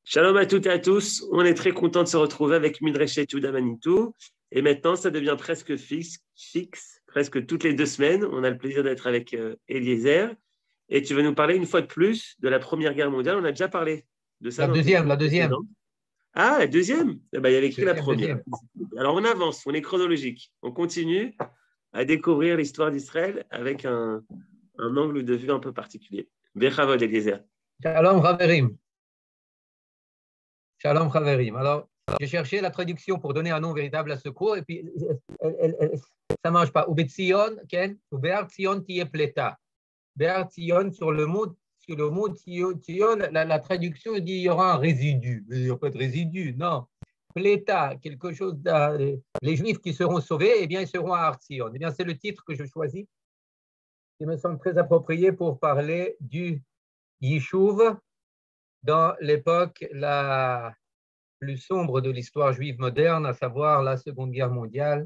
Shalom à toutes et à tous. On est très content de se retrouver avec Midreshet Yehuda Manitou. Et maintenant, ça devient presque fixe, presque toutes les 2 semaines. On a le plaisir d'être avec Eliezer. Et tu vas nous parler une fois de plus de la Première Guerre mondiale. On a déjà parlé de ça La deuxième. Ah, la deuxième? Eh ben, il y avait écrit la première. Deuxième. Alors, on avance, on est chronologique. On continue à découvrir l'histoire d'Israël avec un angle de vue un peu particulier. Bechavod, Eliezer. Shalom Chaverim. Shalom Chaverim. Alors, j'ai cherché la traduction pour donner un nom véritable à ce cours, et puis ça ne marche pas. Ubetzion, Ken, Ubeartzion tie pleta. Beartzion, sur le mot Tzion, la traduction dit il y aura un résidu. Il n'y a pas de résidu, non. Pleta, quelque chose, les Juifs qui seront sauvés, eh bien, ils seront à Artzion. Eh bien, c'est le titre que je choisis, qui me semble très approprié pour parler du Yishuv dans l'époque la plus sombre de l'histoire juive moderne, à savoir la Seconde Guerre mondiale,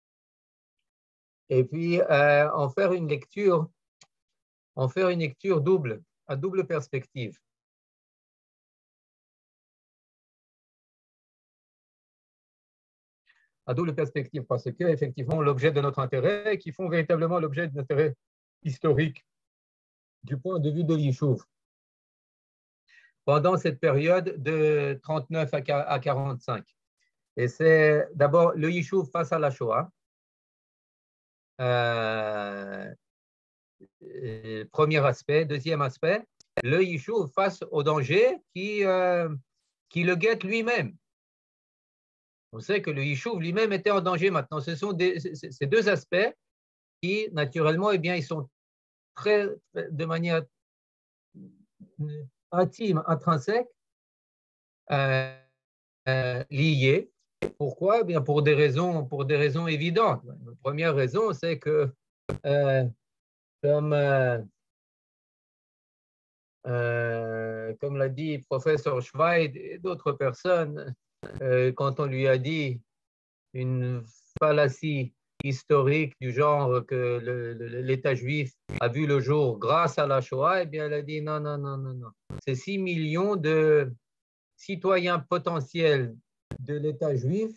et puis en faire une lecture double, à double perspective. À double perspective, parce que effectivement l'objet de notre intérêt, qui font véritablement l'objet d'un intérêt historique du point de vue de Yishuv, pendant cette période de 39 à 45. Et c'est d'abord le Yishuv face à la Shoah. Premier aspect. Deuxième aspect, le Yishuv face au danger qui le guette lui-même. On sait que le Yishuv lui-même était en danger maintenant. Ce sont ces deux aspects qui, naturellement, eh bien, ils sont de manière intime, intrinsèque, liés. Pourquoi? Eh bien, pour des raisons évidentes. La première raison, c'est que comme l'a dit professeur Schweid et d'autres personnes, quand on lui a dit une fallacie historique du genre que l'État juif a vu le jour grâce à la Shoah, eh bien, elle a dit non. C'est 6 millions de citoyens potentiels de l'État juif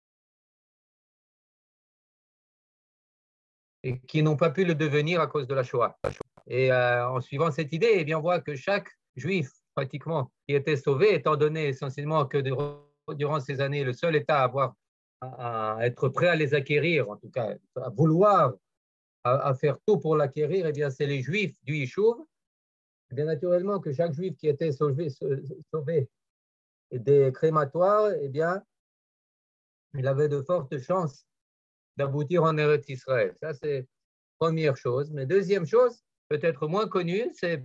et qui n'ont pas pu le devenir à cause de la Shoah. Et en suivant cette idée, eh bien, on voit que chaque juif, pratiquement, qui était sauvé, étant donné essentiellement que durant ces années, le seul État à être prêt à les acquérir, en tout cas, à vouloir, à faire tout pour l'acquérir, eh bien, c'est les juifs du Yishuv. Eh bien, naturellement, que chaque juif qui était sauvé des crématoires, eh bien, il avait de fortes chances d'aboutir en Eretz Israël. Ça, c'est première chose. Mais deuxième chose, peut-être moins connue, c'est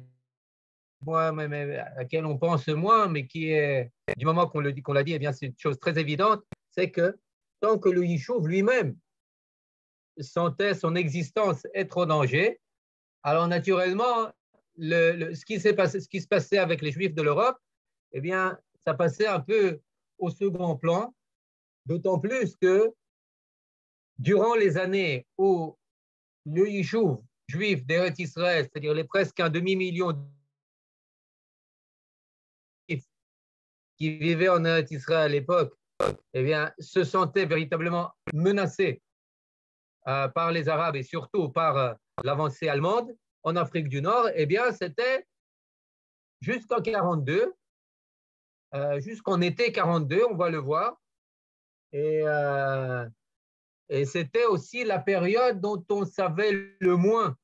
à laquelle on pense moins, mais qui est, du moment qu'on l'a dit, eh bien, c'est une chose très évidente, c'est que tant que le Yishuv lui-même sentait son existence être en danger, alors naturellement, ce qui se passait avec les Juifs de l'Europe, eh bien, ça passait un peu au second plan, d'autant plus que durant les années où le Yishuv juif d'Eretz Israël, c'est-à-dire les presque un demi-million de juifs qui vivaient en Eretz Israël à l'époque, eh bien, se sentaient véritablement menacés par les Arabes et surtout par l'avancée allemande en Afrique du Nord, eh bien, c'était jusqu'en 42, jusqu'en été 42, on va le voir. Et c'était aussi la période dont on savait le moins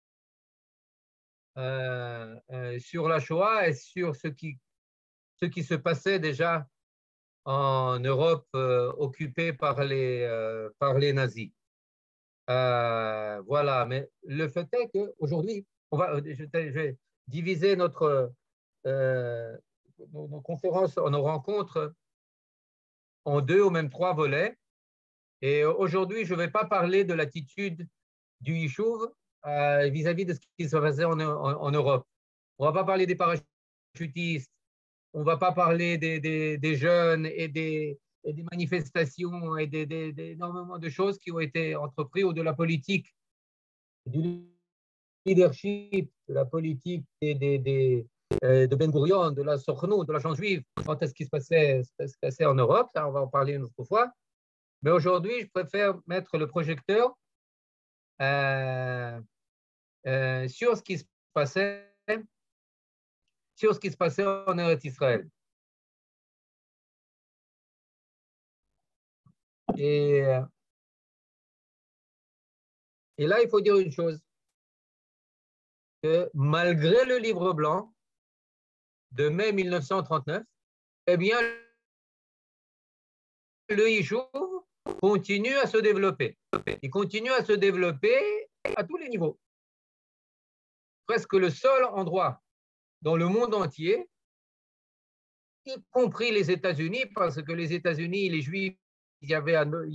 sur la Shoah et sur ce qui se passait déjà en Europe occupée par les nazis. Voilà, mais le fait est qu'aujourd'hui, je vais diviser nos conférences, nos rencontres en 2 ou même 3 volets. Et aujourd'hui, je ne vais pas parler de l'attitude du Yishuv vis-à-vis de ce qui se passait en Europe. On ne va pas parler des parachutistes, on ne va pas parler des jeunes et des manifestations et énormément de choses qui ont été entreprises ou de la politique, du leadership, de la politique des de Ben Gurion, de la Sokhnou, de la Chance juive, quand est-ce qui se passait en Europe, ça on va en parler une autre fois. Mais aujourd'hui, je préfère mettre le projecteur sur ce qui se passait en Eretz Israël. Et là, il faut dire une chose, que malgré le livre blanc de mai 1939, eh bien, le Yishuv continue à se développer. Il continue à se développer à tous les niveaux. Presque le seul endroit dans le monde entier, y compris les États-Unis, parce que les États-Unis, les Juifs, il y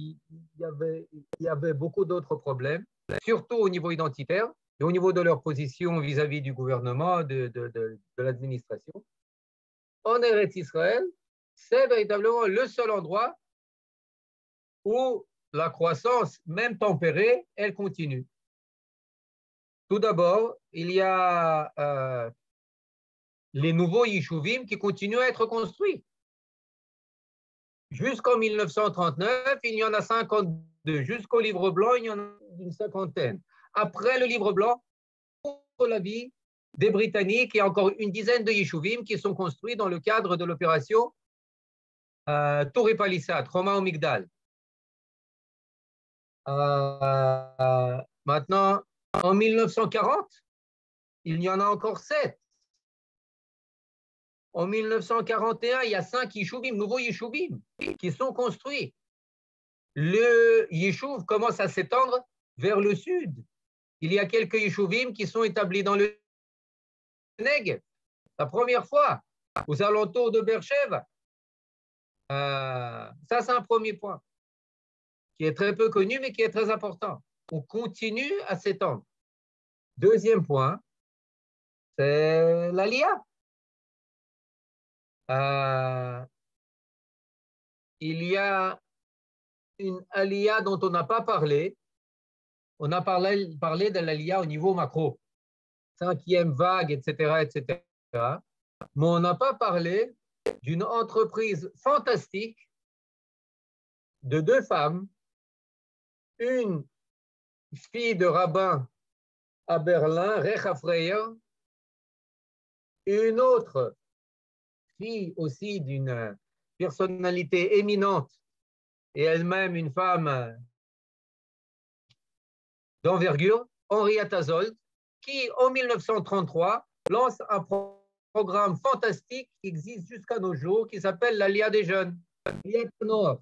avait beaucoup d'autres problèmes, surtout au niveau identitaire et au niveau de leur position vis-à-vis du gouvernement, de l'administration. En Eretz Israël, c'est véritablement le seul endroit où la croissance, même tempérée, elle continue. Tout d'abord, il y a les nouveaux Yishuvim qui continuent à être construits. Jusqu'en 1939, il y en a 52. Jusqu'au livre blanc, il y en a une cinquantaine. Après le livre blanc, pour la vie des Britanniques, il y a encore une dizaine de Yishuvim qui sont construits dans le cadre de l'opération Tour et Palissade, Romain au Migdal. Maintenant, en 1940, il y en a encore 7. En 1941, il y a 5 Yishuvim, nouveaux Yishuvim, qui sont construits. Le Yishuv commence à s'étendre vers le sud. Il y a quelques Yishuvim qui sont établis dans le Negev, la première fois, aux alentours de Beersheva. Ça, c'est un premier point, qui est très peu connu, mais qui est très important. On continue à s'étendre. Deuxième point, c'est l'Aliyah. Il y a une Aliyah dont on n'a pas parlé. On a parlé de l'Aliyah au niveau macro, 5e vague, etc., etc. Mais on n'a pas parlé d'une entreprise fantastique de 2 femmes, une fille de rabbin à Berlin, Recha Freyer, une autre fille aussi d'une personnalité éminente et elle-même une femme d'envergure, Henrietta Zold, qui en 1933 lance un programme fantastique qui existe jusqu'à nos jours, qui s'appelle l'Aliyah des jeunes, Aliyat Noor.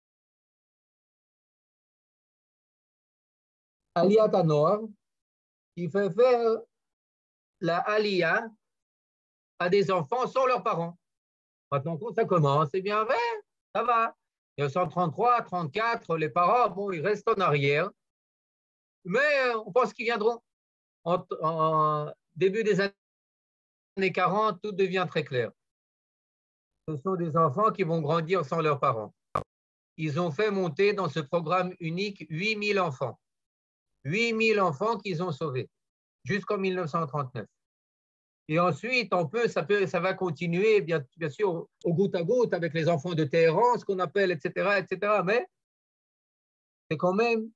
Aliyat Noor, qui fait faire la Aliyah à des enfants sans leurs parents. Maintenant, quand ça commence, eh bien, ouais, ça va. 1933, 34, les parents, bon, ils restent en arrière. Mais on pense qu'ils viendront. En début des années 40, tout devient très clair. Ce sont des enfants qui vont grandir sans leurs parents. Ils ont fait monter dans ce programme unique 8000 enfants. 8000 enfants qu'ils ont sauvés jusqu'en 1939. Et ensuite, ça va continuer, bien sûr, au goutte à goutte avec les enfants de Téhéran, ce qu'on appelle, etc., etc. Mais c'est quand même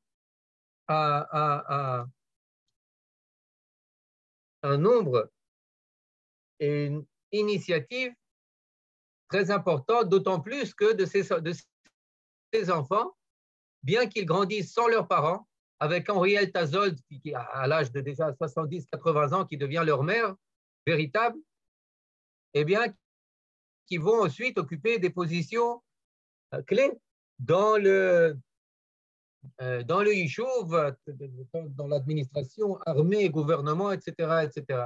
un nombre et une initiative très importante, d'autant plus que de ces enfants, bien qu'ils grandissent sans leurs parents, avec Henrietta Zold, qui à l'âge de déjà 70-80 ans, qui devient leur mère véritable, eh bien, qui vont ensuite occuper des positions clés dans le Yishuv, dans l'administration, armée, gouvernement, etc., etc.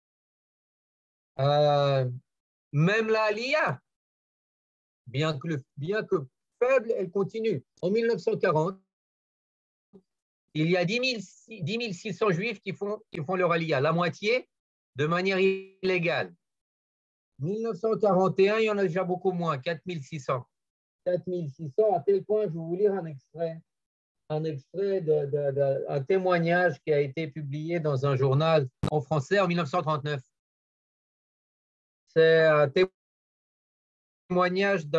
Même la Aliyah, bien que faible, elle continue. En 1940, il y a 10 600 juifs qui font leur Aliyah, la moitié de manière illégale. 1941, il y en a déjà beaucoup moins, 4 600. 4 600, à tel point, je vais vous lire un extrait d'un témoignage qui a été publié dans un journal en français en 1939. c'est un témoignage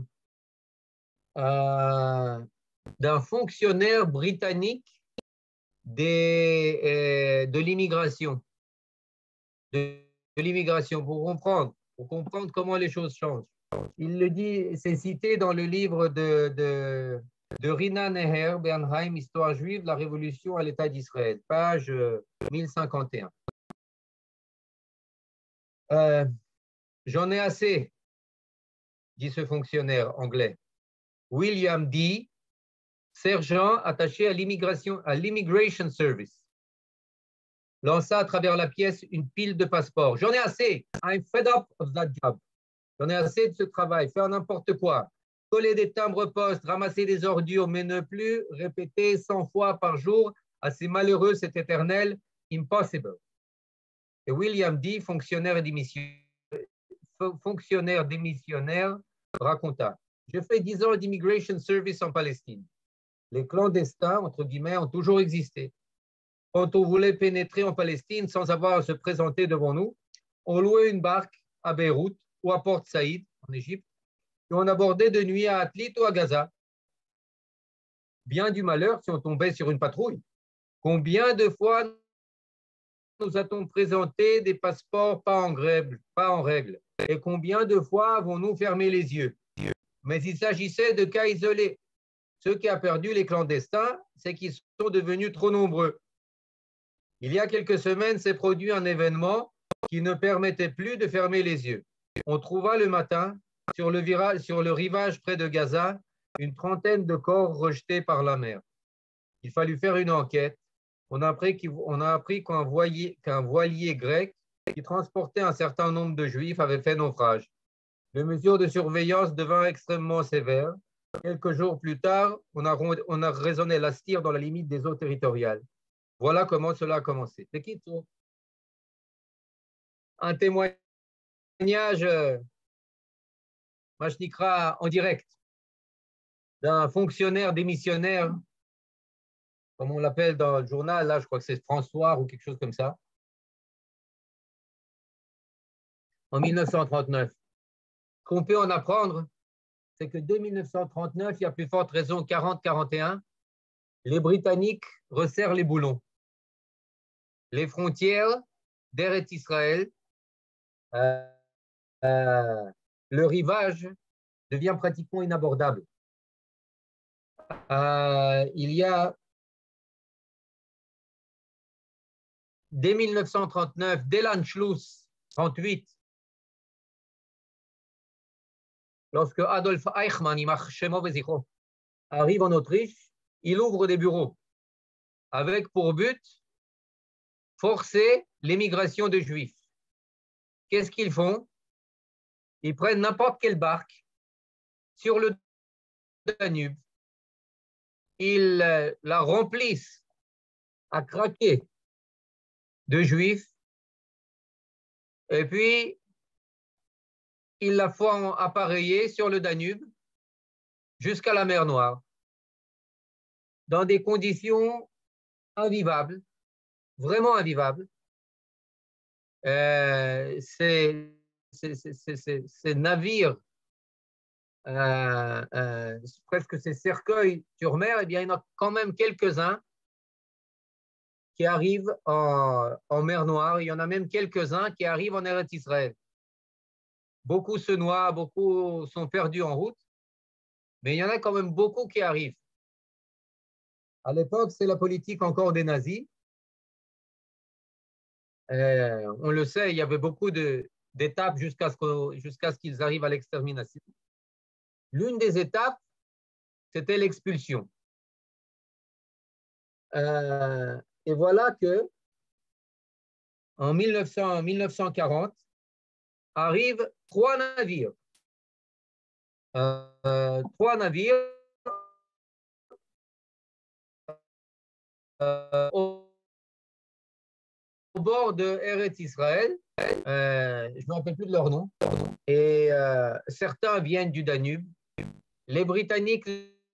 d'un fonctionnaire britannique de l'immigration. De l'immigration, pour comprendre comment les choses changent. Il le dit, c'est cité dans le livre de Rina Neher, Bernheim, Histoire juive, la Révolution à l'État d'Israël, page 1051. J'en ai assez, dit ce fonctionnaire anglais. William D., sergent attaché à l'Immigration Service, lança à travers la pièce une pile de passeports. J'en ai assez. I'm fed up of that job. J'en ai assez de ce travail. Faire n'importe quoi. Coller des timbres-poste, ramasser des ordures, mais ne plus répéter 100 fois par jour à ces malheureux, c'est éternel, impossible. Et William D., fonctionnaire démissionnaire, raconta. J'ai fait 10 ans d'immigration service en Palestine. Les clandestins, entre guillemets, ont toujours existé. Quand on voulait pénétrer en Palestine sans avoir à se présenter devant nous, on louait une barque à Beyrouth ou à Port Saïd, en Égypte, et on abordait de nuit à Atlit ou à Gaza. Bien du malheur si on tombait sur une patrouille. Combien de fois nous a-t-on présenté des passeports pas en règle? Et combien de fois avons-nous fermé les yeux? Mais il s'agissait de cas isolés. Ce qui a perdu les clandestins, c'est qu'ils sont devenus trop nombreux. Il y a quelques semaines, s'est produit un événement qui ne permettait plus de fermer les yeux. On trouva le matin, sur le rivage près de Gaza, une trentaine de corps rejetés par la mer. Il fallut faire une enquête. On a appris qu'un voilier grec qui transportait un certain nombre de Juifs avait fait naufrage. Les mesures de surveillance devinrent extrêmement sévères. Quelques jours plus tard, on a raisonné la stire dans la limite des eaux territoriales. Voilà comment cela a commencé. C'est qui ça? Un témoignage, en direct, d'un fonctionnaire démissionnaire, comme on l'appelle dans le journal, là je crois que c'est François ou quelque chose comme ça, en 1939. Ce qu'on peut en apprendre, c'est que dès 1939, il y a plus forte raison 40-41, les Britanniques resserrent les boulons. Les frontières d'Eretz Israël, le rivage devient pratiquement inabordable. Il y a, dès 1939, dès l'Anschluss 38, lorsque Adolf Eichmann, arrive en Autriche, il ouvre des bureaux avec pour but forcer l'émigration de Juifs. Qu'est-ce qu'ils font? Ils prennent n'importe quelle barque sur le Danube, ils la remplissent à craquer de Juifs, et puis ils la font appareiller sur le Danube jusqu'à la mer Noire, dans des conditions invivables, vraiment invivables. Ces navires, presque ces cercueils sur mer, eh bien, il y en a quand même quelques-uns qui arrivent en mer Noire. Il y en a même quelques-uns qui arrivent en Eretz Israël. Beaucoup se noient, beaucoup sont perdus en route, mais il y en a quand même beaucoup qui arrivent. À l'époque, c'est la politique encore des nazis. On le sait, il y avait beaucoup d'étapes jusqu'à ce qu'ils arrivent à l'extermination. L'une des étapes, c'était l'expulsion. Et voilà que en 1940 arrivent trois navires. Trois navires au bord de Eretz Israël. Je ne me rappelle plus de leur nom. Et certains viennent du Danube. Les Britanniques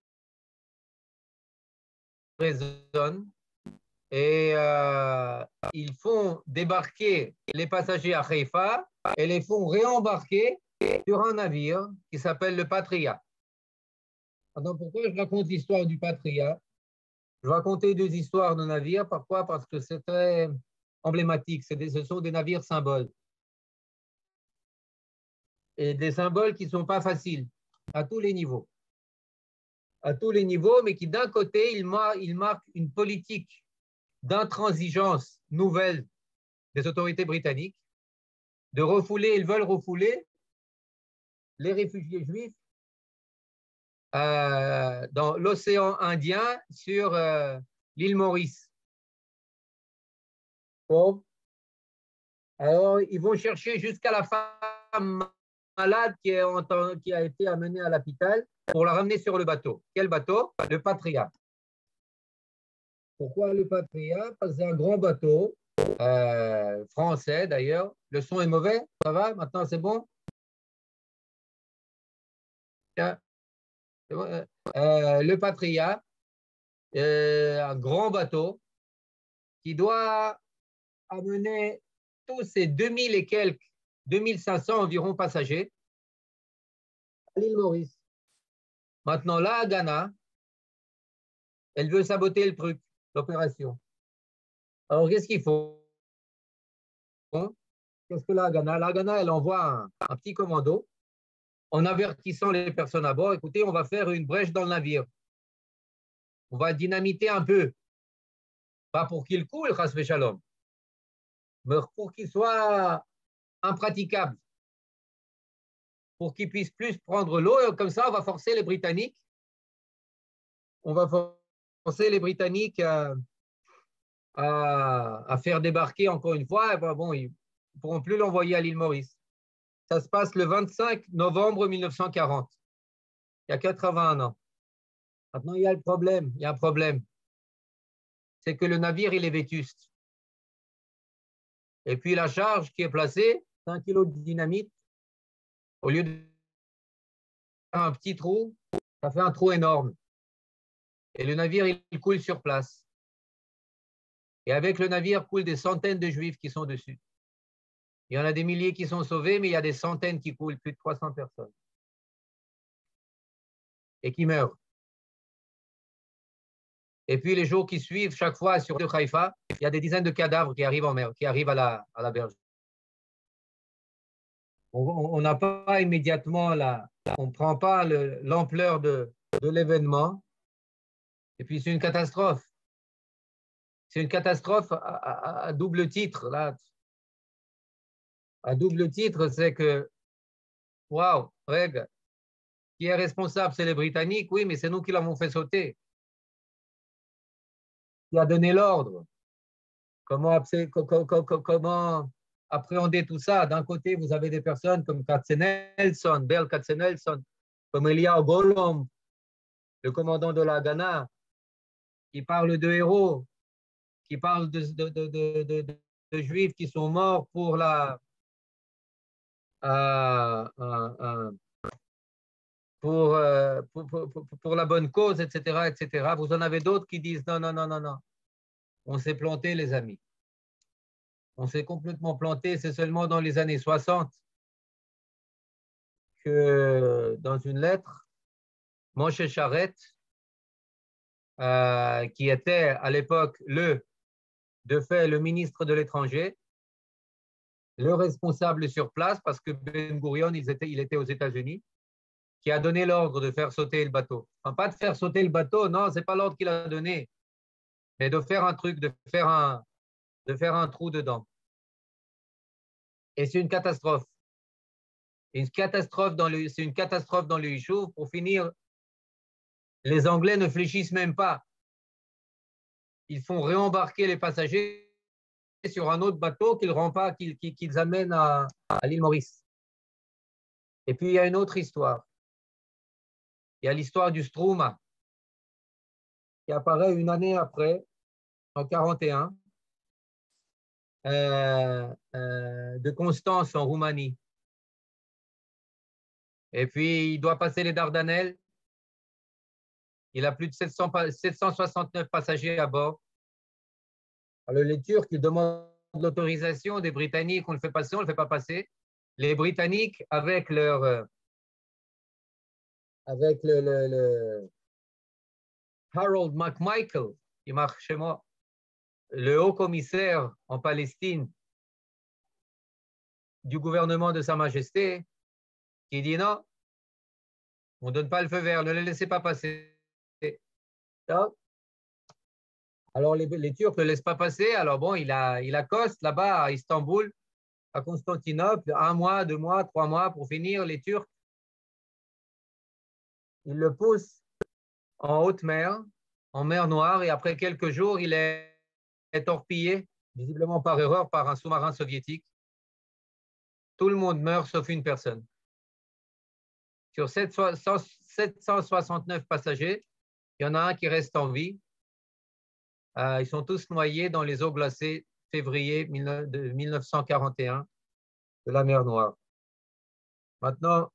raisonnent et ils font débarquer les passagers à Haïfa et les font réembarquer sur un navire qui s'appelle le Patria. Alors pourquoi je raconte l'histoire du Patria? Je vais raconter deux histoires de navires. Pourquoi? Parce que c'est très emblématique. Ce sont des navires symboles. Et des symboles qui ne sont pas faciles à tous les niveaux. À tous les niveaux, mais qui d'un côté, ils marquent une politique d'intransigeance nouvelle des autorités britanniques, de refouler, ils veulent refouler les réfugiés juifs dans l'océan Indien sur l'île Maurice. Bon. Alors, ils vont chercher jusqu'à la femme malade qui a été amenée à l'hôpital pour la ramener sur le bateau. Quel bateau? Le Patria. Pourquoi le Patria? Parce que c'est un grand bateau, français d'ailleurs. Le son est mauvais, ça va? Maintenant, c'est bon? Le Patria, un grand bateau qui doit amener tous ces 2000 et quelques, 2500 environ passagers à l'île Maurice. Maintenant, là, à Ghana, elle veut saboter le truc, l'opération. Alors, qu'est-ce qu'ils font? Qu'est-ce que la Ghana, elle envoie un petit commando en avertissant les personnes à bord. Écoutez, on va faire une brèche dans le navire. On va dynamiter un peu. Pas pour qu'il coule, Chas Shalom, mais pour qu'il soit impraticable. Pour qu'ils puissent plus prendre l'eau. Et comme ça, on va forcer les Britanniques. On va forcer les Britanniques à faire débarquer encore une fois. Et bon, ils ne pourront plus l'envoyer à l'île Maurice. Ça se passe le 25 novembre 1940, il y a 81 ans. Maintenant, il y a le problème, il y a un problème. C'est que le navire, il est vétuste. Et puis la charge qui est placée, c'est 1 kilo de dynamite. Au lieu de faire un petit trou, ça fait un trou énorme. Et le navire, il coule sur place. Et avec le navire coulent des centaines de Juifs qui sont dessus. Il y en a des milliers qui sont sauvés, mais il y a des centaines qui coulent, plus de 300 personnes. Et qui meurent. Et puis les jours qui suivent, chaque fois sur le Haïfa, il y a des dizaines de cadavres qui arrivent en mer, qui arrivent à la berge. On n'a pas immédiatement on ne prend pas l'ampleur de l'événement. Et puis c'est une catastrophe. C'est une catastrophe à double titre. Là. À double titre, c'est que, waouh, regarde, qui est responsable? C'est les Britanniques, oui, mais c'est nous qui l'avons fait sauter. Qui a donné l'ordre? Comment appréhender tout ça? D'un côté, vous avez des personnes comme Katzenelson, Berl Katzenelson, comme Eliyahu Golom, le commandant de la Ghana, qui parle de héros, qui parle de Juifs qui sont morts pour la bonne cause, etc., etc. Vous en avez d'autres qui disent non, non, non, non, non. On s'est planté, les amis. On s'est complètement planté. C'est seulement dans les années 60 que, dans une lettre, Moshe Charette, qui était à l'époque de fait le ministre de l'étranger, le responsable sur place, parce que Ben Gurion, il était aux États-Unis, qui a donné l'ordre de faire sauter le bateau. Enfin, pas de faire sauter le bateau, non, ce n'est pas l'ordre qu'il a donné, mais de faire un truc, de faire un trou dedans. Et c'est une catastrophe. C'est une catastrophe dans le Yishuv. Pour finir, les Anglais ne fléchissent même pas. Ils font réembarquer les passagers sur un autre bateau qu'ils amènent à l'île Maurice. Et puis, il y a une autre histoire. Il y a l'histoire du Struma, qui apparaît une année après, en 1941, de Constance, en Roumanie. Et puis, il doit passer les Dardanelles. Il a plus de 769 passagers à bord. Alors, les Turcs, ils demandent l'autorisation des Britanniques, on le fait passer, on ne le fait pas passer. les Britanniques, avec le Harold McMichael, qui marche chez moi, le haut commissaire en Palestine du gouvernement de Sa Majesté, qui dit non, on ne donne pas le feu vert, ne les laissez pas passer. Alors les Turcs ne le laissent pas passer. Alors bon, il accoste là-bas à Istanbul, à Constantinople, 1 mois, 2 mois, 3 mois pour finir. Les Turcs, ils le poussent en haute mer, en mer Noire, et après quelques jours, il est torpillé, visiblement par erreur, par un sous-marin soviétique. Tout le monde meurt sauf une personne. Sur 769 passagers, il y en a un qui reste en vie. Ils sont tous noyés dans les eaux glacées février 1941 de la mer Noire. Maintenant,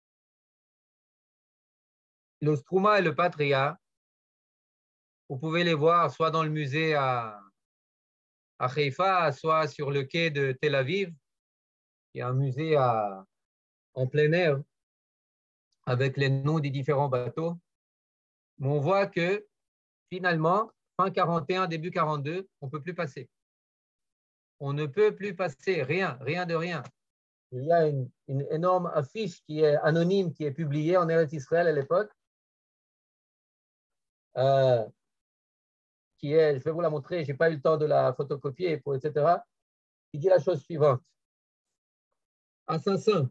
le Struma et le Patria, vous pouvez les voir soit dans le musée à Haïfa, soit sur le quai de Tel Aviv. Il y a un musée en plein air avec les noms des différents bateaux. Mais on voit que finalement, fin 41, début 42, on ne peut plus passer. On ne peut plus passer, rien de rien. Il y a une énorme affiche qui est anonyme, qui est publiée en Eretz Israël à l'époque, qui est, je vais vous la montrer, je n'ai pas eu le temps de la photocopier, etc., qui dit la chose suivante. Assassin,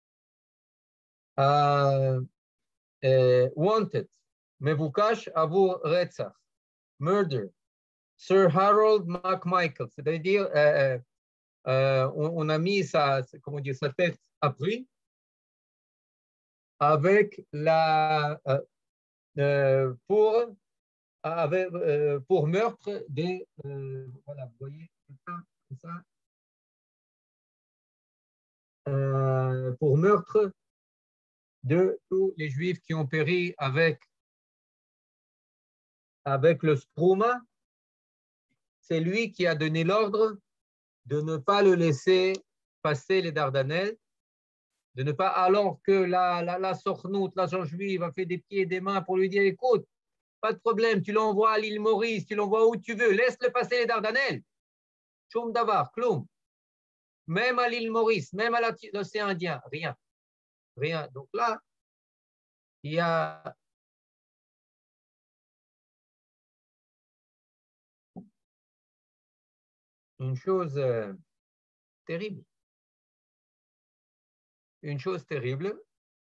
wanted, מבוקש עבור רצח, murder, Sir Harold McMichael, c'est-à-dire on a mis sa tête à prix avec pour meurtre des voilà, vous voyez ça, pour meurtre de tous les Juifs qui ont péri avec le Struma. C'est lui qui a donné l'ordre de ne pas le laisser passer les Dardanelles, de ne pas, alors que la sornoute, l'agent juive a fait des pieds et des mains pour lui dire, écoute, pas de problème, tu l'envoies à l'île Maurice, tu l'envoies où tu veux, laisse-le passer les Dardanelles. Choum Davar, Kloum. Même à l'île Maurice, même à l'océan Indien, rien. Rien. Donc là, il y a une chose terrible. Une chose terrible,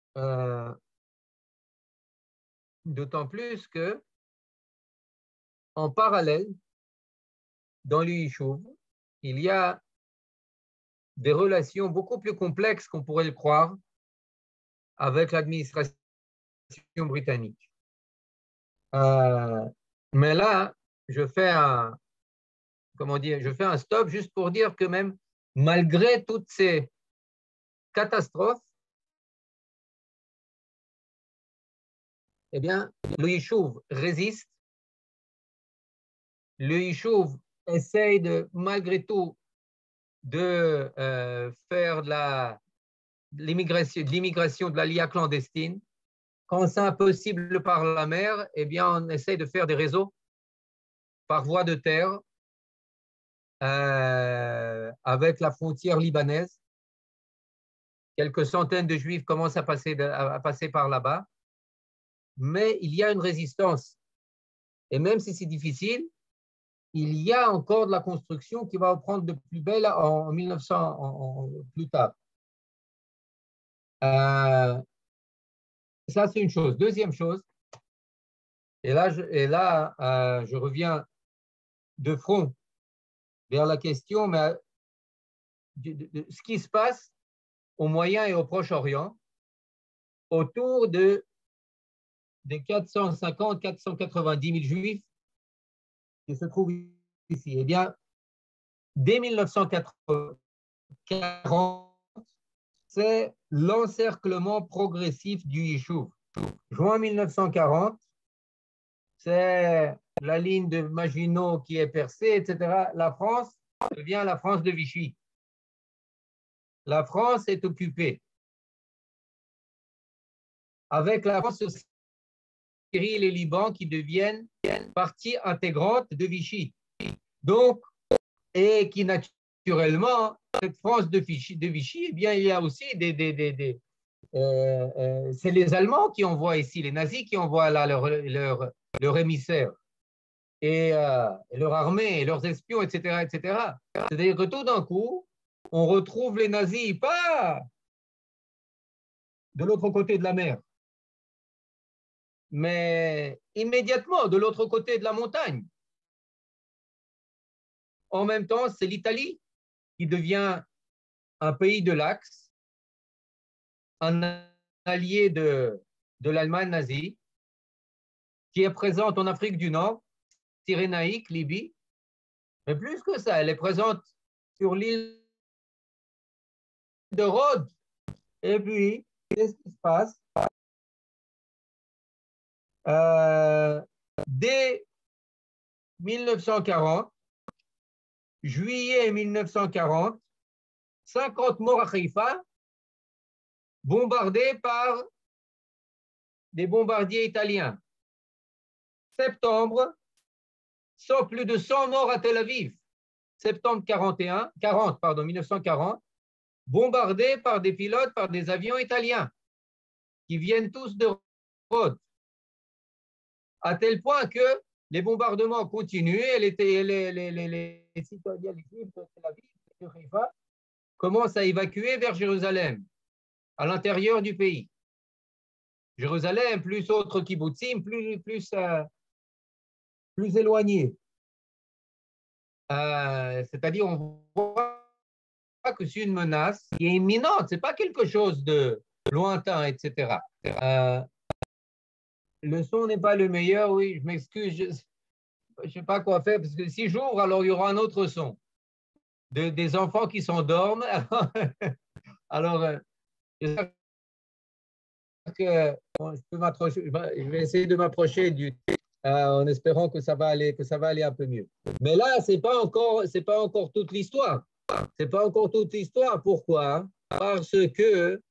d'autant plus que en parallèle, dans l'Yishuv, il y a des relations beaucoup plus complexes qu'on pourrait le croire avec l'administration britannique. Mais là, je fais un stop juste pour dire que même malgré toutes ces catastrophes, eh bien, le Yishuv résiste. Le Yishuv essaye malgré tout de faire de l'immigration, de l'aliyah clandestine. Quand c'est impossible par la mer, eh bien, on essaye de faire des réseaux par voie de terre avec la frontière libanaise. Quelques centaines de Juifs commencent à passer par là-bas. Mais il y a une résistance. Et même si c'est difficile, il y a encore de la construction qui va reprendre de plus belle en 1900, plus tard. Ça, c'est une chose. Deuxième chose, et là, je reviens de front vers la question mais de ce qui se passe au Moyen et au Proche-Orient autour des 450-490 000 Juifs qui se trouvent ici. Eh bien, dès 1940, c'est l'encerclement progressif du Yishuv. Juin 1940, c'est la ligne de Maginot qui est percée, etc. La France devient la France de Vichy. la France est occupée. Avec la France, Syrie et les Liban qui deviennent partie intégrante de Vichy. Donc, et qui naturellement, cette France de Vichy, eh bien, il y a aussi c'est les Allemands qui envoient ici, les nazis qui envoient là leur émissaire et leur armée, et leurs espions, etc., etc. C'est-à-dire que tout d'un coup, on retrouve les nazis pas de l'autre côté de la mer, mais immédiatement de l'autre côté de la montagne. En même temps, c'est l'Italie qui devient un pays de l'Axe, un allié de l'Allemagne nazie, qui est présente en Afrique du Nord, Cyrénaïque, Libye, mais plus que ça, elle est présente sur l'île de Rhodes. Et puis, qu'est-ce qui se passe? Dès 1940, juillet 1940, 50 morts à Haïfa, bombardés par des bombardiers italiens. Septembre, plus de 100 morts à Tel Aviv. Septembre 1940, bombardés par des pilotes, par des avions italiens qui viennent tous de Rhodes. À tel point que les bombardements continuent et les citoyens de Tel Aviv, de Haïfa, commencent à évacuer vers Jérusalem, à l'intérieur du pays. Jérusalem, plus autres kibbutzim, plus éloignés. C'est-à-dire, on voit que c'est une menace qui est imminente, ce n'est pas quelque chose de lointain, etc. Le son n'est pas le meilleur, oui, je m'excuse, je ne sais pas quoi faire, parce que si j'ouvre, alors il y aura un autre son. Des enfants qui s'endorment. Alors, que bon, je vais essayer de m'approcher en espérant que ça va aller un peu mieux. Mais là, c'est pas encore toute l'histoire. C'est pas encore toute l'histoire. Pourquoi? Parce que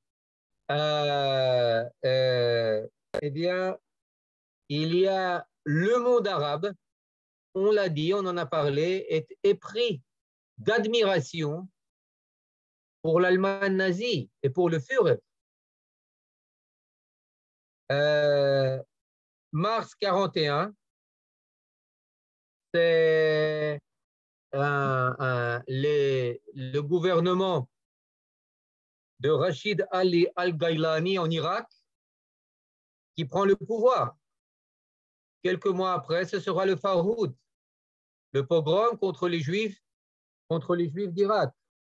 eh bien, il y a le monde arabe, on l'a dit, on en a parlé, est épris d'admiration pour l'Allemagne nazie et pour le Führer. Mars 41, c'est le gouvernement de Rachid Ali al-Gailani en Irak qui prend le pouvoir. Quelques mois après, ce sera le Farhoud, le pogrom contre les Juifs d'Irak.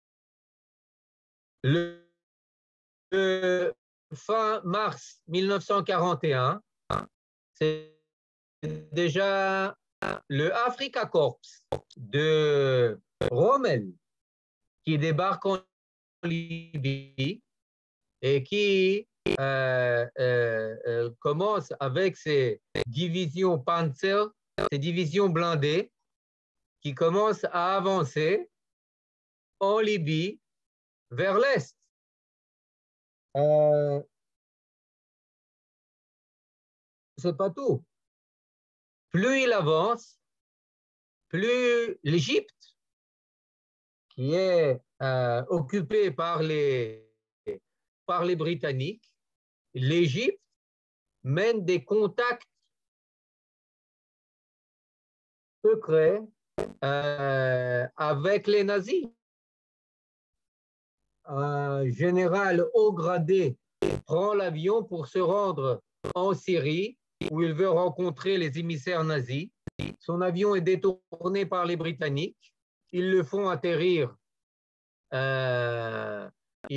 Le fin mars 1941, c'est déjà le Afrika Korps de Rommel qui débarque en Libye et qui commence avec ses divisions Panzer, ses divisions blindées, qui commencent à avancer en Libye vers l'Est. C'est pas tout. Plus il avance, plus l'Égypte, qui est occupée par les Britanniques, l'Égypte mène des contacts secrets avec les nazis. Un général haut gradé prend l'avion pour se rendre en Syrie où il veut rencontrer les émissaires nazis. Son avion est détourné par les Britanniques. Ils le font atterrir en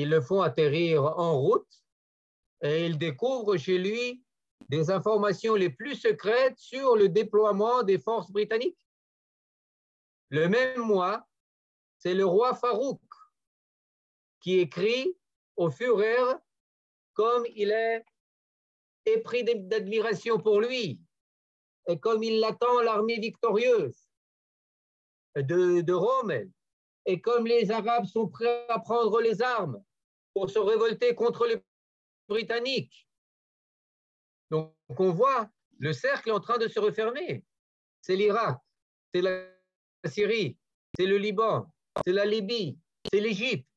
route et il découvre chez lui des informations les plus secrètes sur le déploiement des forces britanniques. Le même mois, c'est le roi Farouk qui écrit au Führer comme il est épris d'admiration pour lui et comme il l'attend l'armée victorieuse de Rommel. Et comme les Arabes sont prêts à prendre les armes pour se révolter contre les Britanniques, donc on voit le cercle est en train de se refermer. C'est l'Irak, c'est la Syrie, c'est le Liban, c'est la Libye, c'est l'Égypte.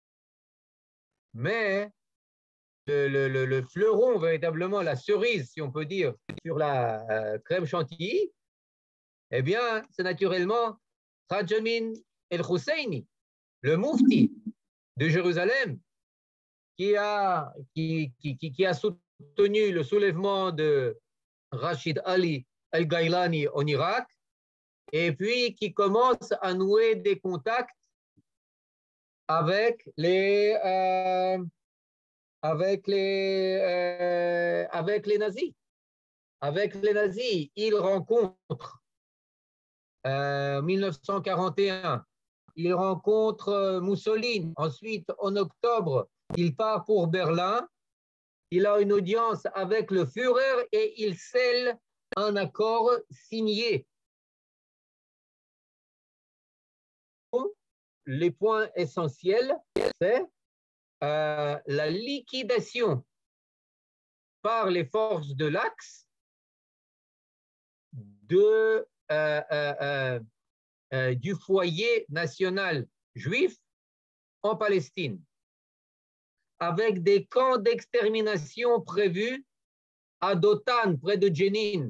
Mais le fleuron, véritablement la cerise, si on peut dire, sur la crème chantilly, eh bien, c'est naturellement Rajamin el-Husseini, le Mufti de Jérusalem, qui a soutenu le soulèvement de Rachid Ali al-Gailani en Irak, et puis qui commence à nouer des contacts avec les nazis. Avec les nazis, il rencontre en 1941, il rencontre Mussolini. Ensuite, en octobre, il part pour Berlin. Il a une audience avec le Führer et il scelle un accord signé. Les points essentiels, c'est la liquidation par les forces de l'Axe du foyer national juif en Palestine, avec des camps d'extermination prévus à Dotan, près de Jenin.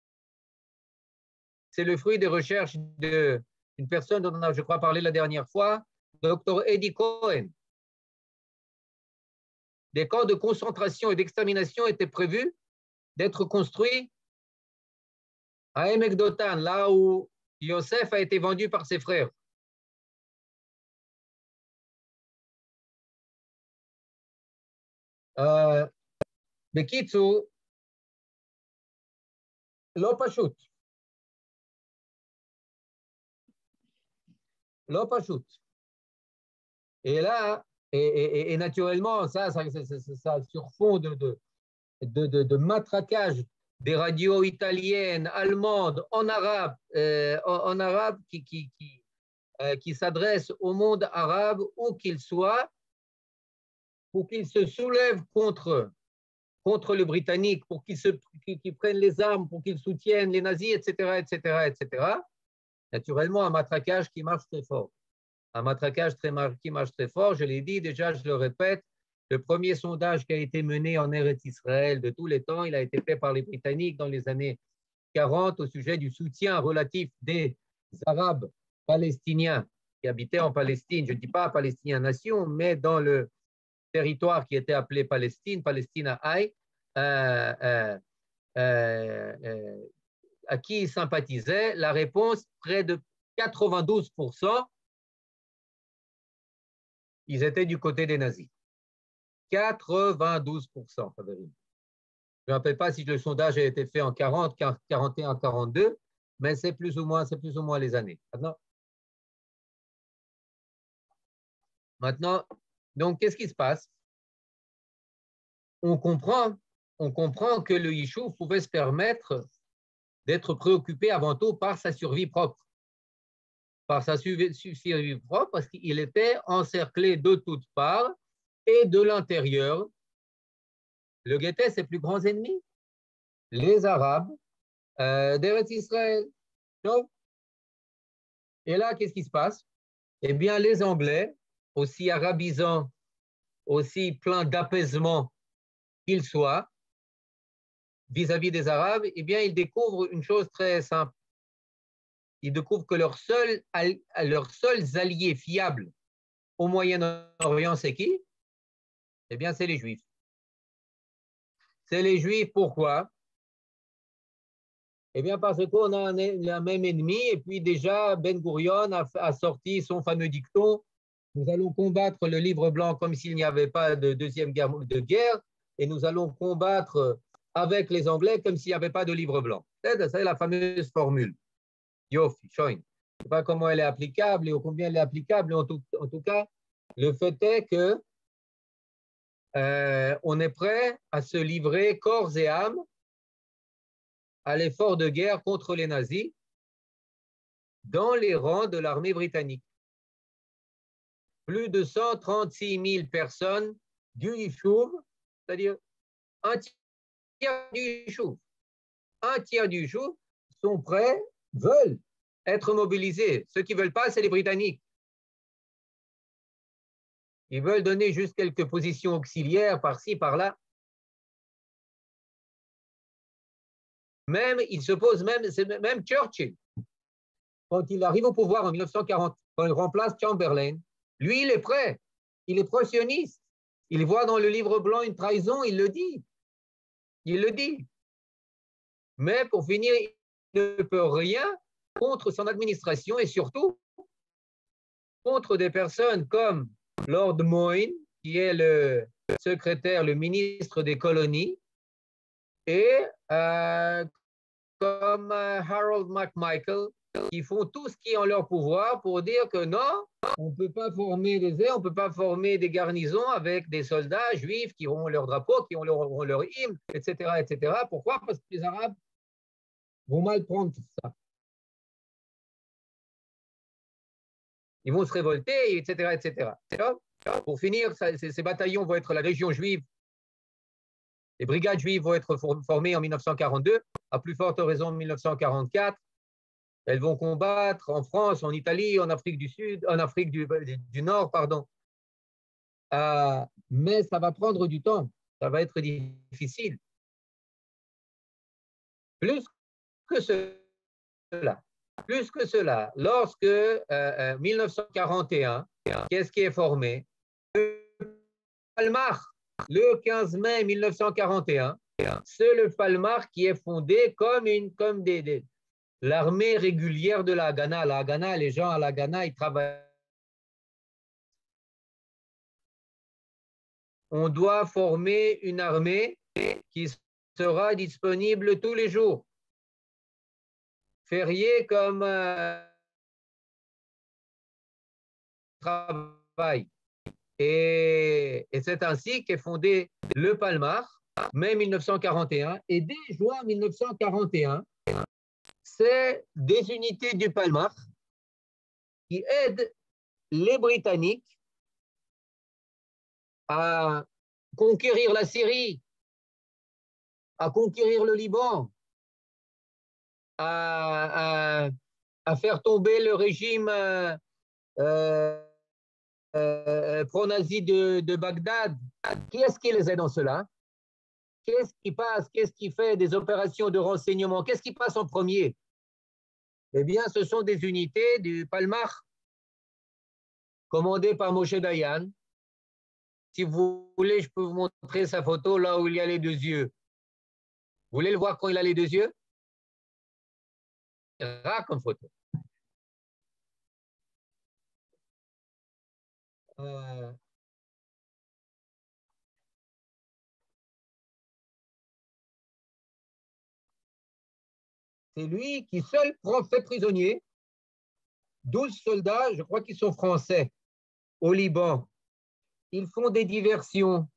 C'est le fruit des recherches d'une personne dont on a, je crois, parlé la dernière fois, Dr. Eddie Cohen. Des camps de concentration et d'extermination étaient prévus d'être construits à Emek Dotan, là où Yosef a été vendu par ses frères. בקיצור, לא פשוט. לא פשוט. Et là, et naturellement, ça sur fond de matraquage des radios italiennes, allemandes, en arabe qui s'adressent au monde arabe où qu'il soit, pour qu'ils se soulèvent contre le Britannique, pour qu'ils prennent les armes, pour qu'ils soutiennent les nazis, etc., etc., etc. Naturellement, un matraquage qui marche très fort. Un matraquage qui marche très fort, je l'ai dit déjà, je le répète, le premier sondage qui a été mené en Eretz Israël de tous les temps, il a été fait par les Britanniques dans les années 40 au sujet du soutien relatif des Arabes palestiniens qui habitaient en Palestine, je ne dis pas Palestinien nation, mais dans le territoire qui était appelé Palestine, Palestina Haï, à qui ils sympathisaient. La réponse, près de 92%, ils étaient du côté des nazis. 92%, Je ne me rappelle pas si le sondage a été fait en 40, 41, 42, mais c'est plus ou moins les années. Maintenant, donc, qu'est-ce qui se passe? On comprend que le Yishuv pouvait se permettre d'être préoccupé avant tout par sa survie propre. Par sa survie propre, parce qu'il était encerclé de toutes parts et de l'intérieur. Le guettait ses plus grands ennemis, les Arabes d'Eretz Israël. Et là, qu'est-ce qui se passe? Eh bien, les Anglais, aussi arabisants, aussi pleins d'apaisement qu'ils soient vis-à-vis des Arabes, eh bien, ils découvrent une chose très simple. Ils découvrent que leurs seuls alliés fiables au Moyen-Orient, c'est qui? Eh bien, c'est les Juifs. C'est les Juifs, pourquoi? Eh bien, parce qu'on a un même ennemi, et puis déjà, Ben Gurion a sorti son fameux dicton: nous allons combattre le livre blanc comme s'il n'y avait pas de deuxième guerre, et nous allons combattre avec les Anglais comme s'il n'y avait pas de livre blanc. C'est la fameuse formule. Yofi, Shoin. Je ne sais pas comment elle est applicable et combien elle est applicable, en tout cas, le fait est que on est prêt à se livrer corps et âme à l'effort de guerre contre les nazis dans les rangs de l'armée britannique. plus de 136 000 personnes du Yishuv, c'est-à-dire un tiers du Yishuv. Un tiers du Yishuv sont prêts, veulent être mobilisés. Ceux qui ne veulent pas, c'est les Britanniques. Ils veulent donner juste quelques positions auxiliaires par-ci, par-là. Même, il se pose, même Churchill, quand il arrive au pouvoir en 1940, quand il remplace Chamberlain, lui, il est prêt. Il est pro-sioniste. Il voit dans le livre blanc une trahison, il le dit. Il le dit. Mais pour finir, il ne peut rien contre son administration et surtout contre des personnes comme Lord Moyne, qui est le secrétaire, le ministre des colonies, et comme Harold McMichael, qui font tout ce qui est en leur pouvoir pour dire que non, on ne peut pas former des airs, on ne peut pas former des garnisons avec des soldats juifs qui auront leur drapeau, qui auront leur hymne, etc., etc. Pourquoi? Parce que les Arabes vont mal prendre tout ça. Ils vont se révolter, etc., etc. Pour finir, ces bataillons vont être la région juive. Les brigades juives vont être formées en 1942, à plus forte raison en 1944. Elles vont combattre en France, en Italie, en Afrique du Sud, en Afrique du Nord, pardon. Mais ça va prendre du temps, ça va être difficile. Plus que cela, lorsque 1941, qu'est-ce qui est formé? Le Palmar, le 15 mai 1941, c'est le Palmar qui est fondé comme l'armée régulière de la Haganah. La Haganah, les gens à la Haganah, ils travaillent. On doit former une armée qui sera disponible tous les jours. Férié comme travail. Et c'est ainsi qu'est fondé le Palmar, mai 1941. Et dès juin 1941, c'est des unités du Palmar qui aident les Britanniques à conquérir la Syrie, à conquérir le Liban, à faire tomber le régime pro-nazi de Bagdad. Qui est-ce qui les aide dans cela? Qu'est-ce qui passe? Qu'est-ce qui fait des opérations de renseignement? Qu'est-ce qui passe en premier? Eh bien, ce sont des unités du Palmar, commandées par Moshe Dayan. Si vous voulez, je peux vous montrer sa photo là où il y a les deux yeux. Vous voulez le voir quand il a les deux yeux? Rare comme photo. C'est lui qui seul fait prisonnier 12 soldats, je crois qu'ils sont français, au Liban. Ils font des diversions.